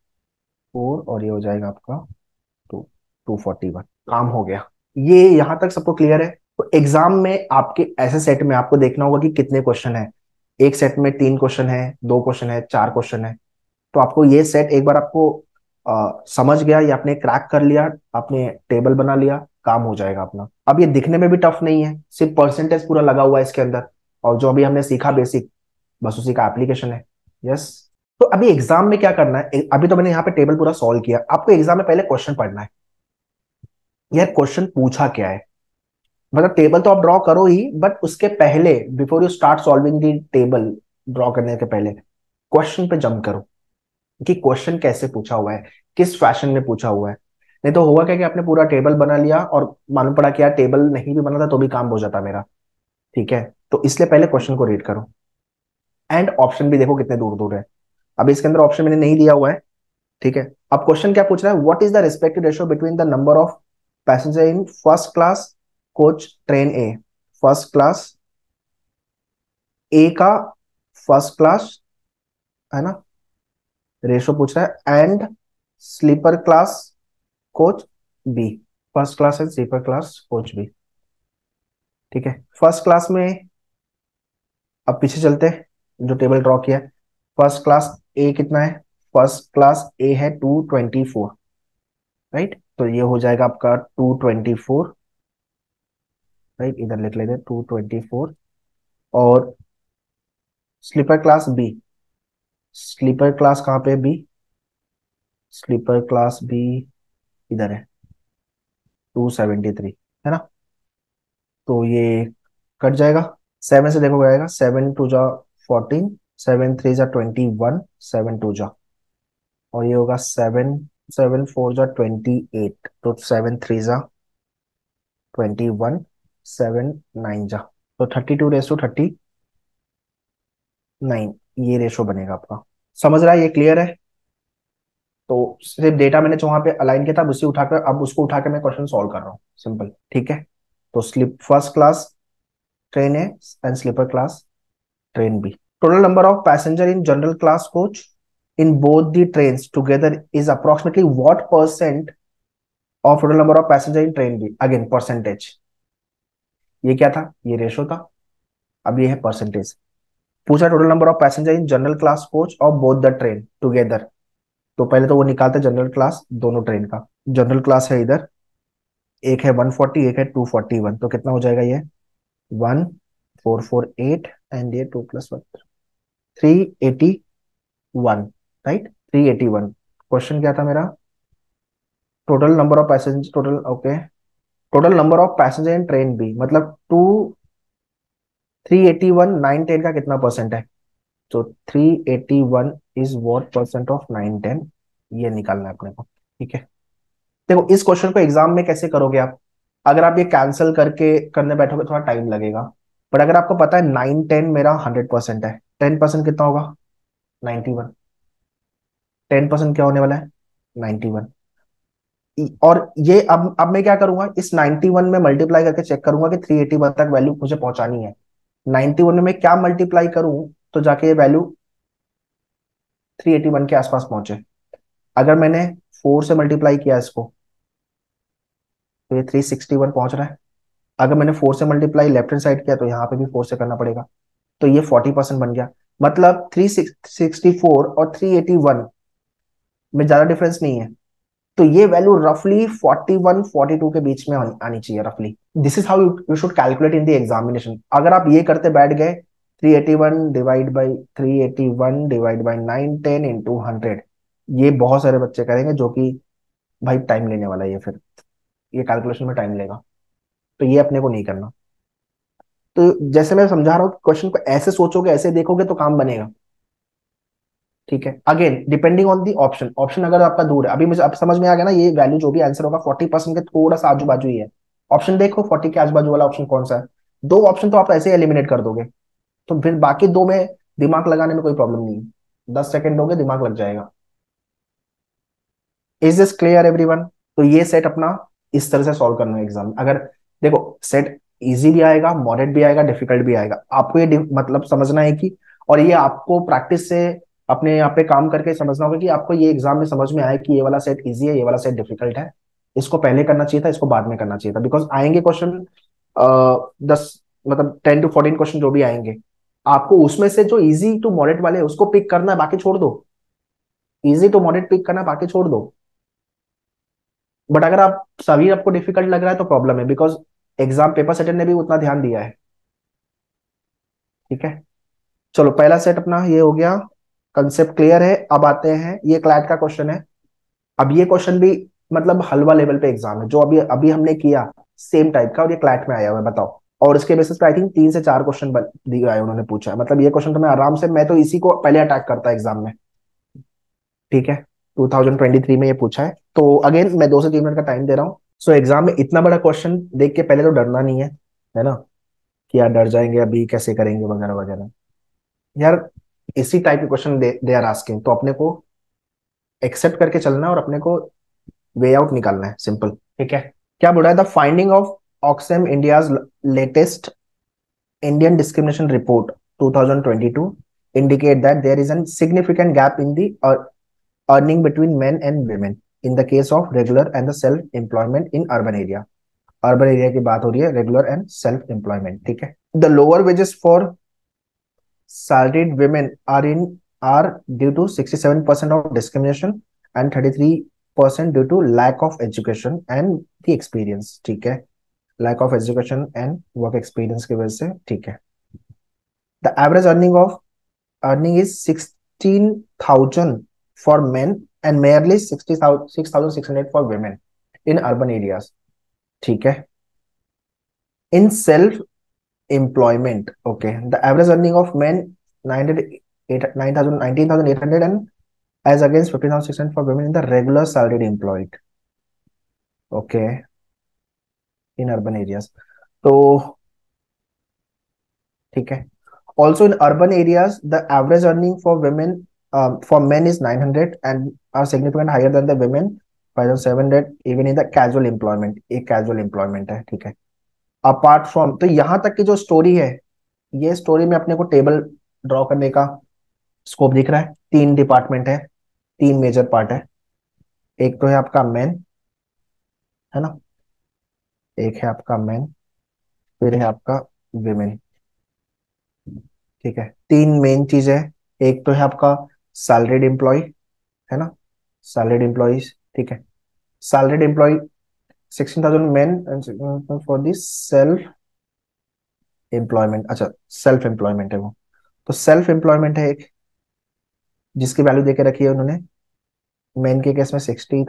4 और ये हो जाएगा आपका 2, 241। काम हो गया। ये यहां तक सबको क्लियर है। तो एग्जाम में आपके ऐसे सेट में आपको देखना होगा कि कितने क्वेश्चन है। एक सेट में 3 क्वेश्चन है, 2 क्वेश्चन है, 4 क्वेश्चन है। तो आपको ये सेट एक बार आपको समझ गया या आपने क्रैक कर लिया, आपने टेबल बना लिया, काम हो जाएगा अपना। अब ये दिखने में भी टफ नहीं है, सिर्फ परसेंटेज पूरा लगा हुआ है इसके अंदर, और जो अभी हमने सीखा बेसिक, बस उसी का एप्लीकेशन है। यस, तो अभी एग्जाम में क्या करना है, अभी तो मैंने यहाँ पे टेबल पूरा सॉल्व किया, आपको एग्जाम में पहले क्वेश्चन पढ़ना है, यार क्वेश्चन पूछा क्या है। मतलब टेबल तो आप ड्रॉ करो ही, बट उसके पहले, before you start solving the table, draw करने के पहले क्वेश्चन पे जंप करो कि क्वेश्चन कैसे पूछा हुआ है, किस फैशन में पूछा हुआ है। नहीं तो होगा क्या कि आपने पूरा टेबल बना लिया और मालूम पड़ा कि यार टेबल नहीं भी बना था तो भी काम हो जाता मेरा। ठीक है, तो इसलिए पहले क्वेश्चन को रीड करो, एंड ऑप्शन भी देखो कितने दूर दूर है। अब इसके अंदर ऑप्शन मैंने नहीं दिया हुआ है। ठीक है, अब क्वेश्चन क्या पूछ रहा है, what is the respective ratio between the number of passenger in first class coach train A. First class A का फर्स्ट क्लास, है ना, रेशियो पूछ रहा है, and sleeper class coach B. First class and sleeper class coach B. ठीक है, first class में अब पीछे चलते हैं, जो टेबल ड्रॉ किया है। फर्स्ट क्लास ए कितना है, फर्स्ट क्लास ए है 224, राइट, तो ये हो जाएगा आपका 224, राइट, इधर लिख लेते हैं 224। और sleeper class B, sleeper class कहाँ पे बी, स्लीपर क्लास बी इधर है 273, है ना, तो ये कट जाएगा। 7 से देखो क्या आएगा, 7 2 जा 14, 7 3 जा 21, 7 2 जा, और ये होगा 7 7 4 जा 28, तो 7 3 जा 21, 7 9 जा, तो 32:39, ये रेशो बनेगा आपका। समझ रहा है, ये क्लियर है? तो सिर्फ डेटा मैंने जो वहां पे अलाइन किया था, अब उसी उठाकर, अब उसको उठाकर मैं क्वेश्चन सॉल्व कर रहा हूँ, सिंपल। ठीक है, तो sleep first class train A and sleeper class train B, total number of passenger in general class coach in both the trains together is approximately what percent of total number of passenger in train B, again percentage। ये क्या था, ये ratio था, अब ये है percentage. पूछा total number of passenger in general class coach of both the train together, तो पहले तो वो निकालते जनरल क्लास दोनों ट्रेन का। जनरल क्लास है इधर, एक है 140, एक है 241, तो कितना हो जाएगा ये, 1448, एंड ये 2 + 1 381, राइट, 381। क्वेश्चन क्या था मेरा, total number of passenger, total okay, total number of passenger in train B, मतलब टू 381, 910 का कितना परसेंट है, तो 381 इज व्हाट परसेंट ऑफ 910, ये निकालना है अपने को। ठीक है, देखो इस क्वेश्चन को एग्जाम में कैसे करोगे आप, अगर आप ये कैंसिल करके करने बैठोगे थोड़ा टाइम लगेगा, बट अगर आपको पता है 910 मेरा 100% है, 10% कितना होगा, 91, 10% क्या होने वाला है, 91। और ये अब मैं क्या करूंगा, इस 91 में मल्टीप्लाई करके चेक करूंगा कि 381 तक वैल्यू मुझे पहुंचानी है। 91 में मैं क्या मल्टीप्लाई करूं तो जाके ये वैल्यू 381 के आसपास पहुंचे। अगर मैंने 4 से मल्टीप्लाई किया इसको, तो ये 361 पहुंच रहा है। अगर मैंने 4 से मल्टीप्लाई लेफ्ट हैंड साइड किया, तो यहाँ पे भी 4 से करना पड़ेगा, तो ये 40% बन गया। मतलब 364 और 381 में ज्यादा डिफरेंस नहीं है, तो ये वैल्यू रफली 41 42 के बीच में आनी चाहिए रफली। This is how you should calculate in the examination. अगर आप ये करते बैठ गए, 381 डिवाइड बाई 910 इंटू 100, ये बहुत सारे बच्चे करेंगे, जो कि भाई टाइम लेने वाला है, ये फिर ये कैलकुलेशन में टाइम लेगा, तो ये अपने को नहीं करना। तो जैसे मैं समझा रहा हूँ, क्वेश्चन को ऐसे सोचोगे, ऐसे देखोगे तो काम बनेगा। ठीक है, again depending on the option, option अगर आपका दूर है, अभी मुझे अब समझ में आ गया ना, ये वैल्यू जो भी आंसर होगा 40% के थोड़ा सा आजू बाजू ही है। ऑप्शन देखो 40 के आजू बाजू वाला ऑप्शन कौन सा है, दो ऑप्शन तो आप ऐसे एलिमिनेट कर दोगे, तो फिर बाकी दो में दिमाग लगाने में कोई प्रॉब्लम नहीं है, 10 सेकंड दोगे दिमाग लग जाएगा। Is this clear everyone? तो ये सेट अपना इस तरह से सॉल्व करना है एग्जाम। अगर देखो सेट इजी भी आएगा, मॉडरेट भी आएगा, डिफिकल्ट भी आएगा, आपको ये मतलब समझना है कि, और ये आपको प्रैक्टिस से अपने यहाँ पे काम करके समझना होगा कि आपको ये एग्जाम में समझ में आए कि ये वाला सेट इजी है, ये वाला सेट डिफिकल्ट है, इसको पहले करना चाहिए था, इसको बाद में करना चाहिए था। बिकॉज आएंगे क्वेश्चन 10, मतलब 10 to 14 क्वेश्चन जो भी आएंगे, आपको उसमें से जो इजी टू मॉडरेट वाले हैं, उसको पिक करना है, बाकी छोड़ दो। इजी टू मॉडरेट पिक करना है, बाकी छोड़ दो। बट अगर आप सभी आपको डिफिकल्ट लग रहा है तो प्रॉब्लम है, बिकॉज एग्जाम पेपर सेटर ने भी उतना ध्यान दिया है। ठीक है, चलो पहला सेट अपना ये हो गया, कंसेप्ट क्लियर है। अब आते हैं, ये क्लैट का क्वेश्चन है। अब ये क्वेश्चन भी मतलब हलवा लेवल पे एग्जाम है, जो अभी अभी हमने किया सेम टाइप का, और ये क्लैट में आया हुआ है, बताओ। और इसके बेसिस पे आई थिंक 3 से 4 क्वेश्चन दिए है, उन्होंने पूछा है, मतलब ये क्वेश्चन तो मैं आराम से, मैं तो इसी को पहले अटैक करता एग्जाम में। ठीक है, 2023 में ये पूछा है, तो अगेन मैं 2 से 3 मिनट का टाइम दे रहा हूँ। सो एग्जाम में इतना बड़ा क्वेश्चन देख के पहले तो डरना नहीं है ना, कि यार डर जाएंगे अभी कैसे करेंगे वगैरह वगैरह। यार इसी टाइप के क्वेश्चन दे आर आस्किंग, तो अपने को एक्सेप्ट करके चलना है और अपने को वे आउट निकालना है, सिंपल। ठीक है, क्या बोल रहा है, the finding of Oxfam India's latest Indian discrimination report 2022 indicate that there is a significant gap in the earning between men and women in the case of regular and the self employment in urban area। Urban area की बात हो रही है, regular and self employment. ठीक है, the lower wages for salaried women are due to 67% of discrimination and 33% due to lack of education and the experience। ठीक है, lack of education and work experience की वजह से। ठीक है, the average earning is 16,000 for men and merely 6,600 for women in urban areas। ठीक है, in self employment. Okay, the average earning of men 19,800 and as against 15,600 for women in the regular salaried employed. Okay, in urban areas. तो ठीक है. Also in urban areas, the average earning for women for men is 900 and are significantly higher than the women 5,700 even in the casual employment. एक casual employment है, ठीक है. Apart from, तो यहां तक की जो स्टोरी है, ये स्टोरी में अपने को टेबल ड्रॉ करने का स्कोप दिख रहा है. तीन डिपार्टमेंट है, तीन मेजर पार्ट है. एक तो है आपका मैन, है ना. एक है आपका मैन, फिर है आपका विमेन. ठीक है, तीन मेन चीज है. एक तो है आपका सैलरीड एम्प्लॉय, है ना. सैलरीड एम्प्लॉइज, ठीक है. Salaried employ 16,000 men and for this self employment. अच्छा, सेल्फ एम्प्लॉयमेंट है वो. तो सेल्फ एम्प्लॉयमेंट है एक, जिसकी वैल्यू देके रखी है उन्होंने. मेन के केस में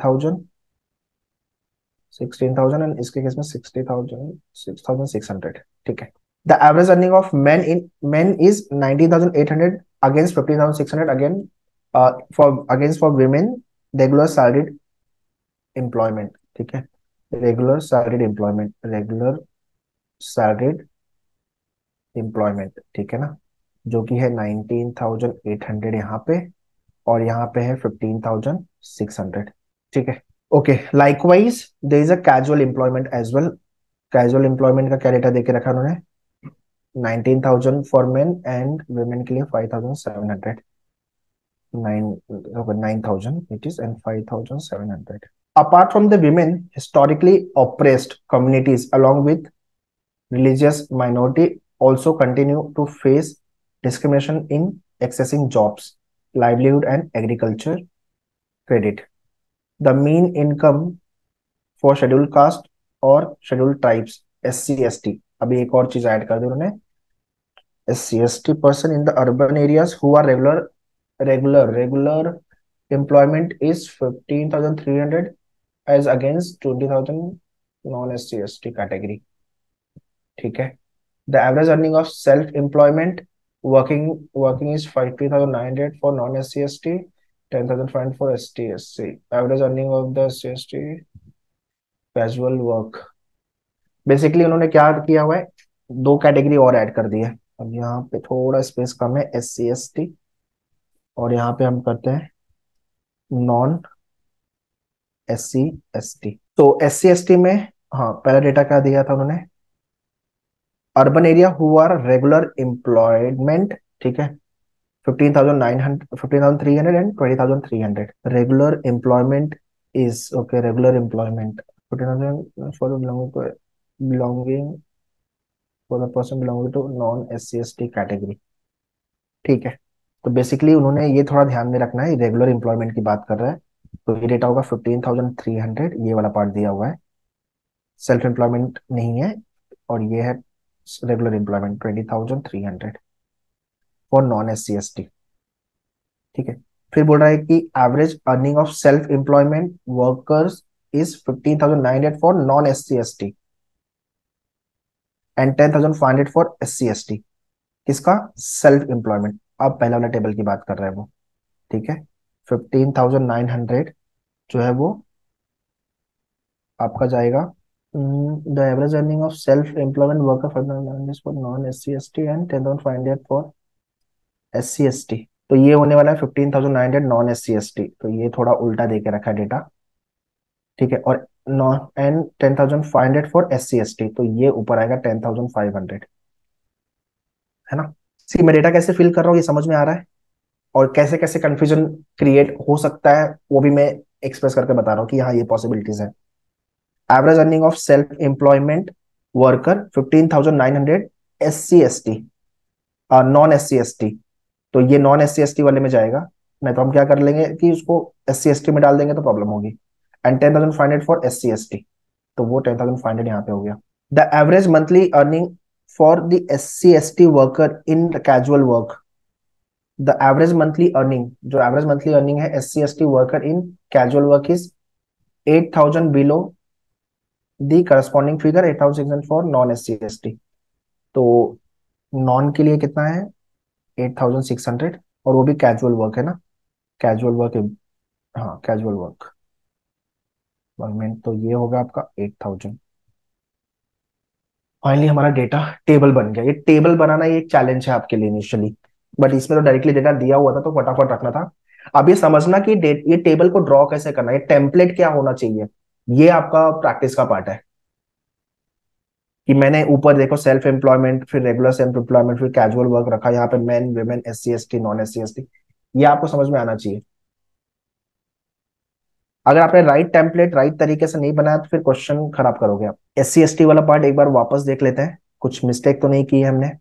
16,000 एंड इसके केस में 60,000, 6,600. ठीक है. The average earning of men is 19,800 against 15,600 again for women regular salaried employment. ठीक है, regular salaried employment, regular salaried employment, ठीक है ना. जो कि है 19,800 यहाँ पे, और यहाँ पे है 15,600. ठीक है. Okay, likewise there is a casual employment as well. Casual employment का क्या डेटा देके रखा उन्होंने. 19,000 फॉर मेन एंड वुमेन के लिए 5,700. 9,000 it is and 5,700. Apart from the women, historically oppressed communities along with religious minority also continue to face discrimination in accessing jobs, livelihood and agriculture credit. The mean income for scheduled caste और scheduled tribes SC/ST. अभी एक और चीज add कर दी उन्होंने. SC/ST person in the urban areas who are regular employment is 15,300 as against 20,000 non SC/ST category. ठीक है. The average earning of self employment working is 50,900 for non SC/ST, 10,500 for ST/SC. Average earning of the SC/ST casual work. Basically उन्होंने क्या किया हुआ है, दो category और add कर दी है. अब यहाँ पे थोड़ा स्पेस कम है, SC/ST, और यहाँ पे हम करते हैं नॉन SC/ST. तो SC/ST में, हाँ, पहला डेटा क्या दिया था उन्होंने. Urban area who are regular employment, ठीक है, 15,900, 15,300 and 20,300. Regular employment is okay. Regular employment 15,000 for belonging for the person belonging to non SC/ST category. ठीक है. तो बेसिकली उन्होंने ये थोड़ा ध्यान में रखना है, रेगुलर एम्प्लॉयमेंट की बात कर रहा है, तो ये डेटा होगा 15,300. ये वाला पार्ट दिया हुआ है, सेल्फ एम्प्लॉयमेंट नहीं है. और ये है regular employment 20,300 for non SC/ST. ठीक है. फिर बोल रहा है कि average earning of self employment workers is 15,900 for non SC/ST and 10,500 for SC/ST. किसका, सेल्फ एम्प्लॉयमेंट. अब पहला वाला टेबल की बात कर रहा है वो. ठीक है. 15,900 जो है वो आपका जाएगा. The average earning of self employment worker for non SC/ST and 10,500 for SC/ST. तो ये होने वाला है 15,900 नॉन SC/ST. तो ये थोड़ा उल्टा देके रखा है डेटा. ठीक है. और नॉन एंड 10,500 फॉर SC/ST, तो ये ऊपर आएगा 10,500, है ना. सी, मैं डेटा कैसे फिल कर रहा हूँ ये समझ में आ रहा है, और कैसे कैसे कंफ्यूजन क्रिएट हो सकता है वो भी मैं एक्सप्रेस करके बता रहा हूँ कि हाँ ये पॉसिबिलिटीज है. Average earning of self employment worker 15,900 SC/ST, non SC/ST. तो ये नॉन SC/ST वाले में जाएगा. नहीं तो हम क्या कर लेंगे कि उसको SC/ST में डाल देंगे तो प्रॉब्लम होगी. एंड 10,500 फॉर SC/ST, तो वो 10,500 यहाँ पे हो गया. The average monthly earning for the SC/ST worker in the casual work. The average monthly earning, जो एवरेज मंथली अर्निंग है SC/ST worker in casual work is 8,000 below the corresponding figure 8,600 for non SC/ST. तो non के लिए कितना है? 8,600, और वो भी कैजुअल वर्क है ना, कैजुअल वर्क। हाँ कैजुअल वर्क गवर्नमेंट, तो ये होगा आपका 8,000। फाइनली हमारा डेटा टेबल बन गया। ये टेबल बनाना ये एक चैलेंज है आपके लिए इनिशियली, बट इसमें तो डायरेक्टली डेटा दिया हुआ था तो फटाफट रखना था। अब ये समझना कि ये टेबल को ड्रॉ कैसे करना है, ये टेम्पलेट क्या होना चाहिए, ये आपका प्रैक्टिस का पार्ट है। कि मैंने ऊपर देखो सेल्फ एम्प्लॉयमेंट, फिर रेगुलर सेल्फ एम्प्लॉयमेंट, फिर कैजुअल वर्क रखा, यहाँ पे men women SC ST non SC ST, ये आपको समझ में आना चाहिए। अगर आपने राइट टेम्पलेट राइट तरीके से नहीं बनाया तो फिर क्वेश्चन खराब करोगे आप। SC ST वाला पार्ट एक बार वापस देख लेते हैं, कुछ मिस्टेक तो नहीं की है हमने।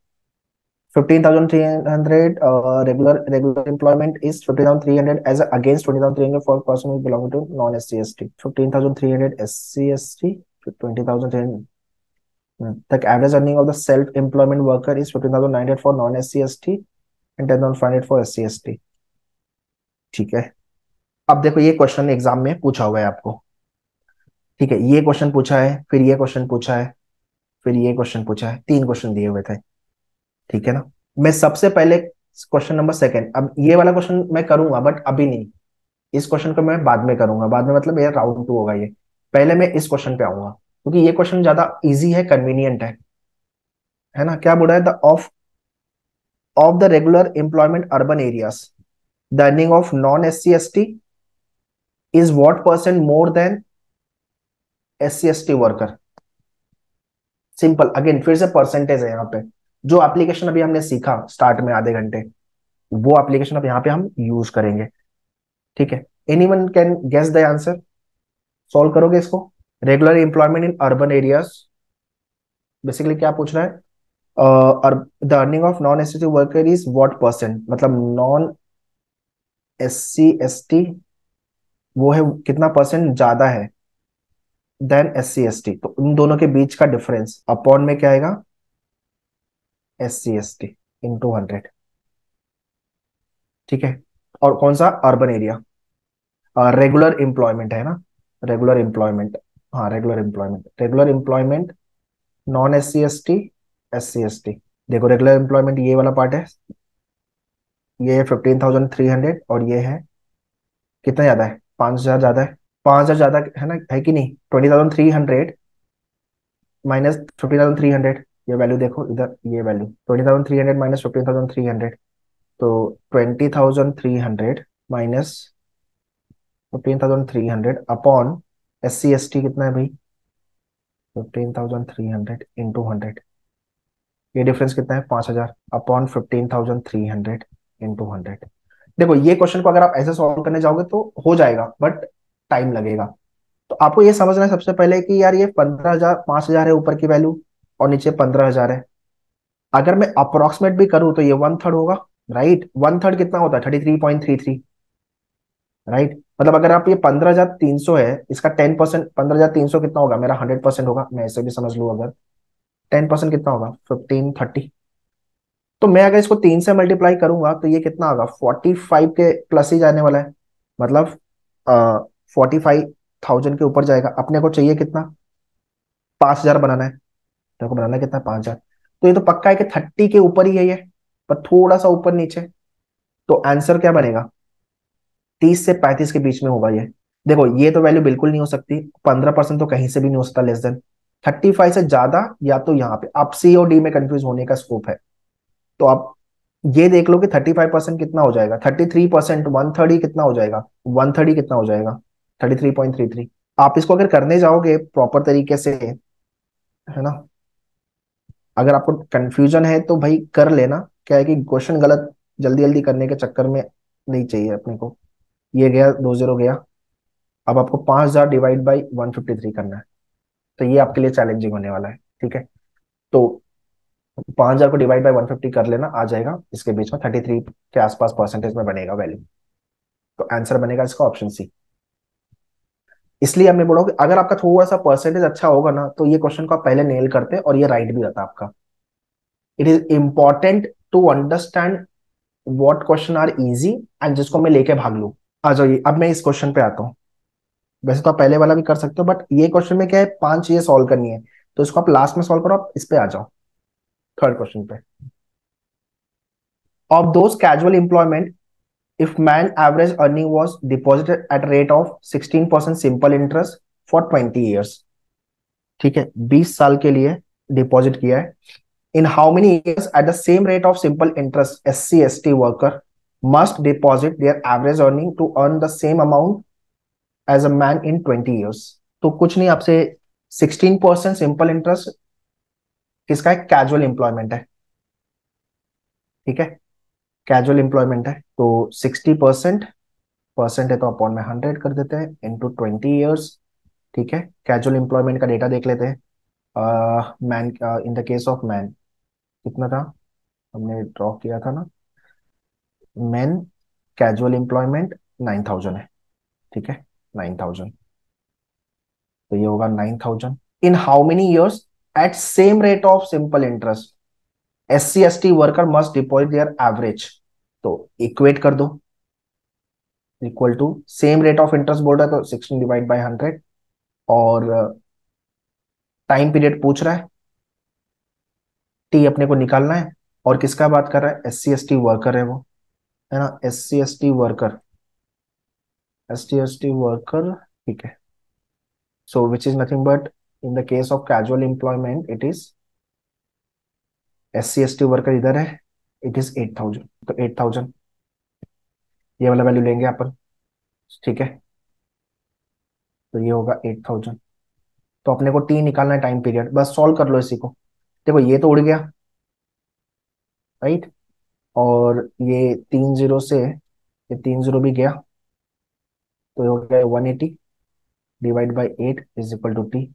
15,300 regular employment is 15,300 as against 20,300 for person who belong to non-SC ST. 15,300 SC ST, 20,300. The average earning of the self-employment worker is 15,900 for non-SC ST and 10,500 for SC ST. ठीक है। अब देखो ये क्वेश्चन एग्जाम में पूछा हुआ है आपको, ठीक है, ये क्वेश्चन पूछा है, फिर ये क्वेश्चन पूछा है, फिर ये क्वेश्चन पूछा है, 3 क्वेश्चन दिए हुए थे, ठीक है ना। मैं सबसे पहले क्वेश्चन नंबर सेकंड, अब ये वाला क्वेश्चन मैं करूंगा बट अभी नहीं, इस क्वेश्चन को मैं बाद में करूंगा, बाद में मतलब मेरा राउंड 2 होगा ये। पहले मैं इस क्वेश्चन पे आऊंगा क्योंकि ये क्वेश्चन ज्यादा इजी है, कन्वीनियंट है ना। क्या बोला है? The of the regular employment urban areas, the earning of non SC ST is what percent more than SC ST worker. Simple, again फिर से परसेंटेज है यहाँ पे। जो एप्लीकेशन अभी हमने सीखा स्टार्ट में आधे घंटे, वो एप्लीकेशन अब यहाँ पे हम यूज करेंगे, ठीक है। Anyone can guess the answer? Solve करोगे इसको? Regular employment in urban areas, basically क्या पूछ रहा है? The earning of non SC worker is what percent, मतलब नॉन SC ST वो है कितना परसेंट ज्यादा है देन SC ST, तो उन दोनों के बीच का डिफरेंस अपॉन में क्या आएगा? SC ST इंटू 100, ठीक है। और कौन सा? अर्बन एरिया, रेगुलर एम्प्लॉयमेंट है ना, रेगुलर एम्प्लॉयमेंट, हाँ regular employment non SC ST SC ST। देखो रेगुलर एम्प्लॉयमेंट ये वाला पार्ट है, ये है 15,300, और ये है कितना ज्यादा है? 5,000 ज्यादा है, 5,000 ज्यादा है ना, है कि नहीं? 20,300 माइनस 15,300, ये वैल्यू देखो इधर, ये वैल्यू 20,300 माइनस 15,300, तो 20,300 माइनस 15,300 अपॉन SC ST कितना है भाई? 15,300 इंटू 100, ये डिफरेंस कितना है? 5,000 अपॉन 15,300 इंटू 100। देखो ये क्वेश्चन को अगर आप ऐसे सॉल्व करने जाओगे तो हो जाएगा बट टाइम लगेगा। तो आपको ये समझना है सबसे पहले कि यार ये 15,000, 5,000 है ऊपर की वैल्यू और नीचे 15,000 है। अगर मैं अप्रोक्सीमेट भी करूं तो ये 1/3 होगा, राइट। 1/3 कितना होता है? 33.33, राइट। मतलब अगर आप ये 15,300 है, इसका 10%, 15,300 कितना होगा? मेरा 100% होगा, मैं ऐसे भी समझ लूं अगर 10% कितना होगा? 1530। तो मैं अगर इसको 3 से मल्टीप्लाई करूंगा तो ये कितना होगा? 45 के प्लस ही जाने वाला है, मतलब 45,000 के ऊपर जाएगा। अपने को चाहिए कितना? 5,000 बनाना है, देखो बनाना है कितना? 5,000। तो ये तो पक्का है कि 30 के ऊपर ही है ये, पर थोड़ा सा ऊपर नीचे। तो आंसर क्या बनेगा? 30 से 35 के बीच में होगा ये। देखो ये तो वैल्यू बिल्कुल नहीं हो सकती, 15% तो कहीं से भी नहीं हो सकता लेस देन 35 से ज्यादा, या तो यहाँ पे आप C और D में कंफ्यूज होने का स्कोप है। तो आप ये देख लो कि 35% कितना हो जाएगा, 33%, 1/3 ही कितना हो जाएगा? 1/3 ही कितना हो जाएगा? 33.33। आप इसको अगर करने जाओगे प्रॉपर तरीके से, है ना, अगर आपको कंफ्यूजन है तो भाई कर लेना। क्या है कि क्वेश्चन गलत जल्दी जल्दी करने के चक्कर में नहीं चाहिए अपने को। ये गया 2 0 गया। अब आपको 5,000 डिवाइड बाई 153 करना है, तो ये आपके लिए चैलेंजिंग होने वाला है, ठीक है। तो 5,000 को डिवाइड बाई 150 कर लेना, आ जाएगा इसके बीच में 33 के आसपास परसेंटेज में बनेगा वैल्यू। तो आंसर बनेगा इसका ऑप्शन C। इसलिए मैं बोला कि अगर आपका थोड़ा सा परसेंटेज अच्छा होगा ना तो ये क्वेश्चन को आप पहले नेल करते और ये राइट भी रहता आपका। It is important to understand what question are easy and जिसको मैं लेके भाग लूं। आ जाइए, अब मैं इस क्वेश्चन पे आता हूँ। वैसे तो आप पहले वाला भी कर सकते हो बट ये क्वेश्चन में क्या है, 5 चीजें सॉल्व करनी है, तो इसको आप लास्ट में सॉल्व करो, आप इस पे आ जाओ। थर्ड क्वेश्चन पे, of those casual employment if man average earning was deposited at a rate of 16% simple interest for 20 years, ठीक है, 20 साल के लिए डिपॉजिट किया है, in how many years at the same rate of simple interest SC/ST worker must deposit their average earning to earn the same amount as a man in 20 years? तो कुछ नहीं, आपसे 16% सिंपल इंटरेस्ट किसका है, casual employment है, ठीक है, casual employment है, तो 60%, परसेंट है तो अपॉन में 100 कर देते हैं, इंटू 20 ईयर्स, ठीक है। कैजुअल एम्प्लॉयमेंट का डेटा देख लेते हैं। Man, in the case of man कितना था, हमने ड्रॉ किया था ना, मैन कैजुअल एम्प्लॉयमेंट 9,000 है, ठीक है, 9,000, तो ये होगा 9,000 in how many years at same rate of simple interest SC/ST worker must deposit their average, तो इक्वेट कर दो, equal to same rate of interest बोल रहा है तो 16 डिवाइड बाई 100, और टाइम पीरियड पूछ रहा है, टी अपने को निकालना है, और किसका बात कर रहा है, SC/ST वर्कर है वो, है ना, SC/ST वर्कर, SC/ST वर्कर, ठीक है। So which is nothing but, in the case of casual employment it is SC/ST worker इधर है, इट इज 8,000, तो 8,000 ये वाला वैल्यू लेंगे अपन, ठीक है, तो ये होगा 8,000, तो अपने को टी निकालना है, टाइम पीरियड, बस सॉल्व कर लो इसी को, देखो ये तो उड़ गया, राइट, और ये 3 जीरो से ये 3 जीरो भी गया, तो ये हो गया 180 divide by 8 is equal to T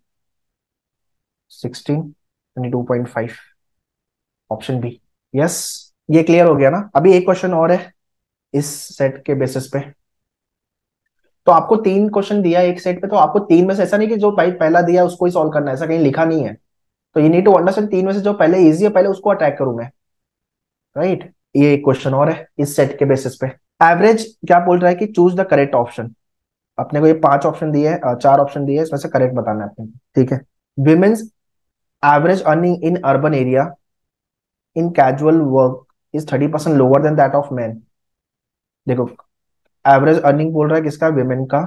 16, 22.5, option B, yes. ये क्लियर हो गया ना, अभी एक क्वेश्चन और है इस सेट के बेसिस पे, तो आपको 3 क्वेश्चन दिया है एक सेट पे, तो आपको तीन में से, ऐसा नहीं कि जो भाई पहला दिया उसको ही सॉल्व करना है, ऐसा कहीं लिखा नहीं है, तो यू नीड टू अंडरस्टैंड, तीन में से जो पहले इजी है पहले उसको अटैक करूं मैं, राइट। ये एक क्वेश्चन और है इस सेट के बेसिस पे, एवरेज क्या बोल रहा है कि चूज द करेक्ट ऑप्शन, अपने को ये 5 ऑप्शन दिए हैं, 4 ऑप्शन दिए हैं, इसमें से करेक्ट बताना है अपने को, ठीक है। Women's average earning in urban area in casual work is 30% lower than that of man, देखो एवरेज अर्निंग बोल रहा है किसका, विमेन का,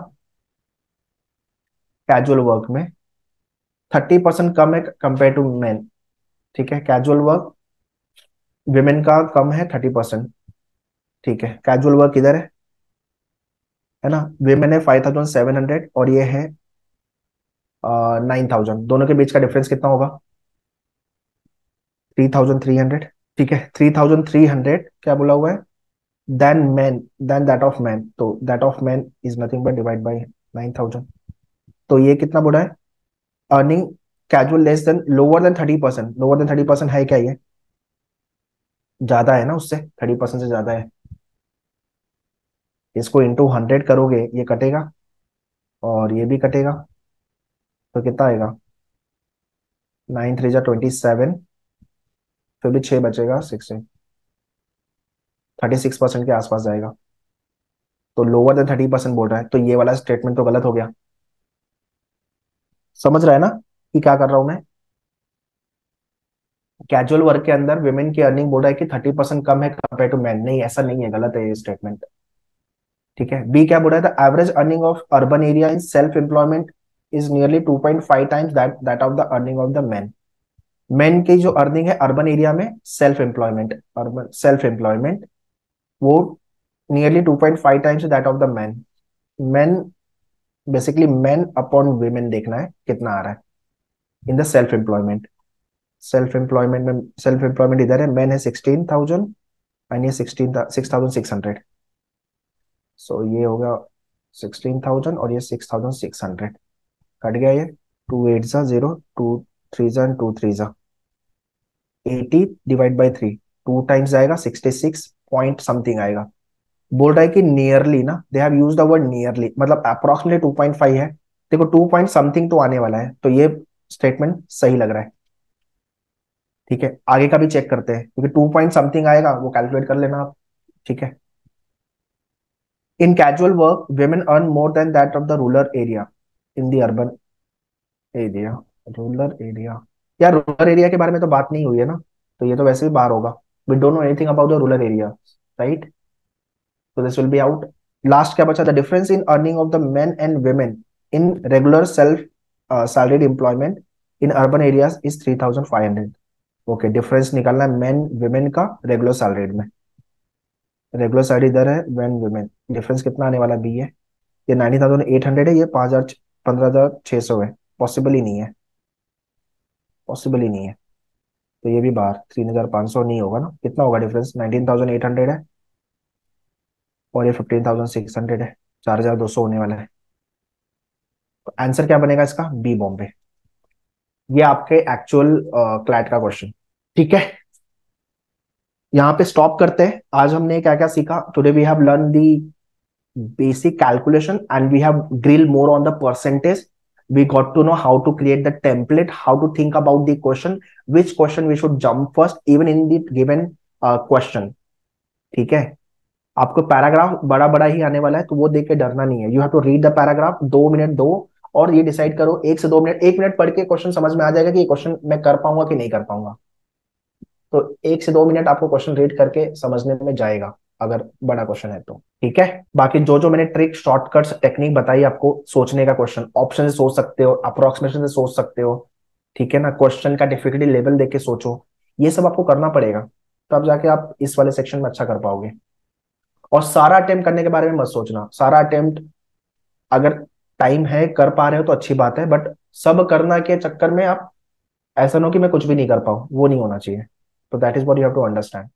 कैजुअल वर्क में 30% कम है कंपेयर टू मैन, ठीक है, कैजुअल वर्क विमेन का कम है 30%, ठीक है, कैजुअल वर्क इधर है ना, विमेन है 5,700 और ये है 9,000, दोनों के बीच का डिफरेंस कितना होगा, 3,300, ठीक है, 3,300 क्या बोला हुआ है, than man, than that of man, तो that of man is nothing but divide by 9,000, तो ये कितना बोला है, earning casual less than lower than 30%, lower than 30% है क्या, ये ज्यादा है ना उससे, 30% से ज्यादा है, इसको इंटू 100 करोगे ये कटेगा और ये भी कटेगा, तो कितना आएगा, 9 3 जा 27, फिर भी 6 बचेगा, 6 से 36% के आसपास जाएगा, तो लोअर देन 30% बोल रहा है, तो ये वाला स्टेटमेंट तो गलत हो गया, समझ रहा है ना कि क्या कर रहा हूं मैं, कैजुअल वर्क के अंदर विमेन की अर्निंग बोल रहा है कि 30% कम है कंपेयर टू मैन, नहीं ऐसा नहीं है, गलत है ये स्टेटमेंट, ठीक है। बी क्या बोल रहा है, the average earning of urban area in self employment is nearly 2.5 times that of the earning of the man, man की जो अर्निंग है अर्बन एरिया में self employment, urban self employment, वो nearly 2.5 times that of the man, man basically man upon women देखना है कितना आ रहा है in the self employment, self employment में सेल्फ एम्प्लॉयमेंट इधर है, मैन है 16,000 एंड ये 6,600, सो ये होगा 16,000 और ये 6,600, कट गया ये, 2 8 जा 0, 2 3 जा 2 3 जा 80 डिवाइड बाई 3, 2 टाइम्स आएगा 66 पॉइंट समथिंग आएगा, बोल रहा है कि नियरली ना, they have used the word nearly, मतलब अप्रोक्सीमेटली 2.5 है, देखो 2 पॉइंट समथिंग तो आने वाला है, तो ये स्टेटमेंट सही लग रहा है, ठीक है। आगे का भी चेक करते हैं क्योंकि 2 पॉइंट समथिंग आएगा वो कैलकुलेट कर लेना आप, ठीक है। In casual work women earn more than that of the rural area in the urban area, rural area, यार रूरल एरिया के बारे में तो बात नहीं हुई है ना, तो ये तो वैसे भी बाहर होगा. We don't know anything about the rural area, right. तो this will be out. Last क्या बचा? The difference in earning of the men and women in regular self salaried employment in urban areas is 3,500. Okay, difference निकालना है men women का regular salaried में. Regular salary इधर है, men women, difference कितना आने वाला बी है? ये 19,800 है, ये 5,000 15,600 है. पॉसिबल ही नहीं है, पॉसिबल ही नहीं है. तो ये भी बाहर. 3,500 नहीं होगा ना. कितना होगा डिफरेंस? 19,800 है और ये 15,600 है. 4,200 होने वाला है. तो आंसर क्या बनेगा इसका? बी, बॉम्बे. ये आपके एक्चुअल क्लैट का क्वेश्चन. ठीक है, यहाँ पे स्टॉप करते हैं. आज हमने क्या क्या सीखा? Today we have learn the basic calculation and we have drilled more on the percentage. We got to know how to create the template, how to think about the question, which question we should jump first even in the given question. ठीक है, आपको paragraph बड़ा बड़ा ही आने वाला है, तो वो देख के डरना नहीं है. You have to read the paragraph, 2 minute दो, और ये डिसाइड करो 1 से 2 मिनट. 1 मिनट पढ़ के क्वेश्चन समझ में आ जाएगा कि ये क्वेश्चन मैं कर पाऊंगा कि नहीं कर पाऊंगा. तो 1 से 2 मिनट आपको क्वेश्चन रीड करके समझने में जाएगा, अगर बड़ा क्वेश्चन है तो. ठीक है, बाकी जो जो मैंने ट्रिक, शॉर्टकट्स, टेक्निक बताई आपको सोचने का, क्वेश्चन ऑप्शन से सोच सकते हो, अप्रोक्सीमेशन से सोच सकते हो. ठीक है ना, क्वेश्चन का डिफिकल्टी लेवल देख के सोचो. ये सब आपको करना पड़ेगा, तब जाके आप इस वाले सेक्शन में अच्छा कर पाओगे. और सारा अटेम्प्ट करने के बारे में मत सोचना. सारा अटेम्प्ट अगर टाइम है, कर पा रहे हो तो अच्छी बात है, बट सब करना के चक्कर में आप ऐसा ना हो कि मैं कुछ भी नहीं कर पाऊँ, वो नहीं होना चाहिए. तो that is what you have to understand.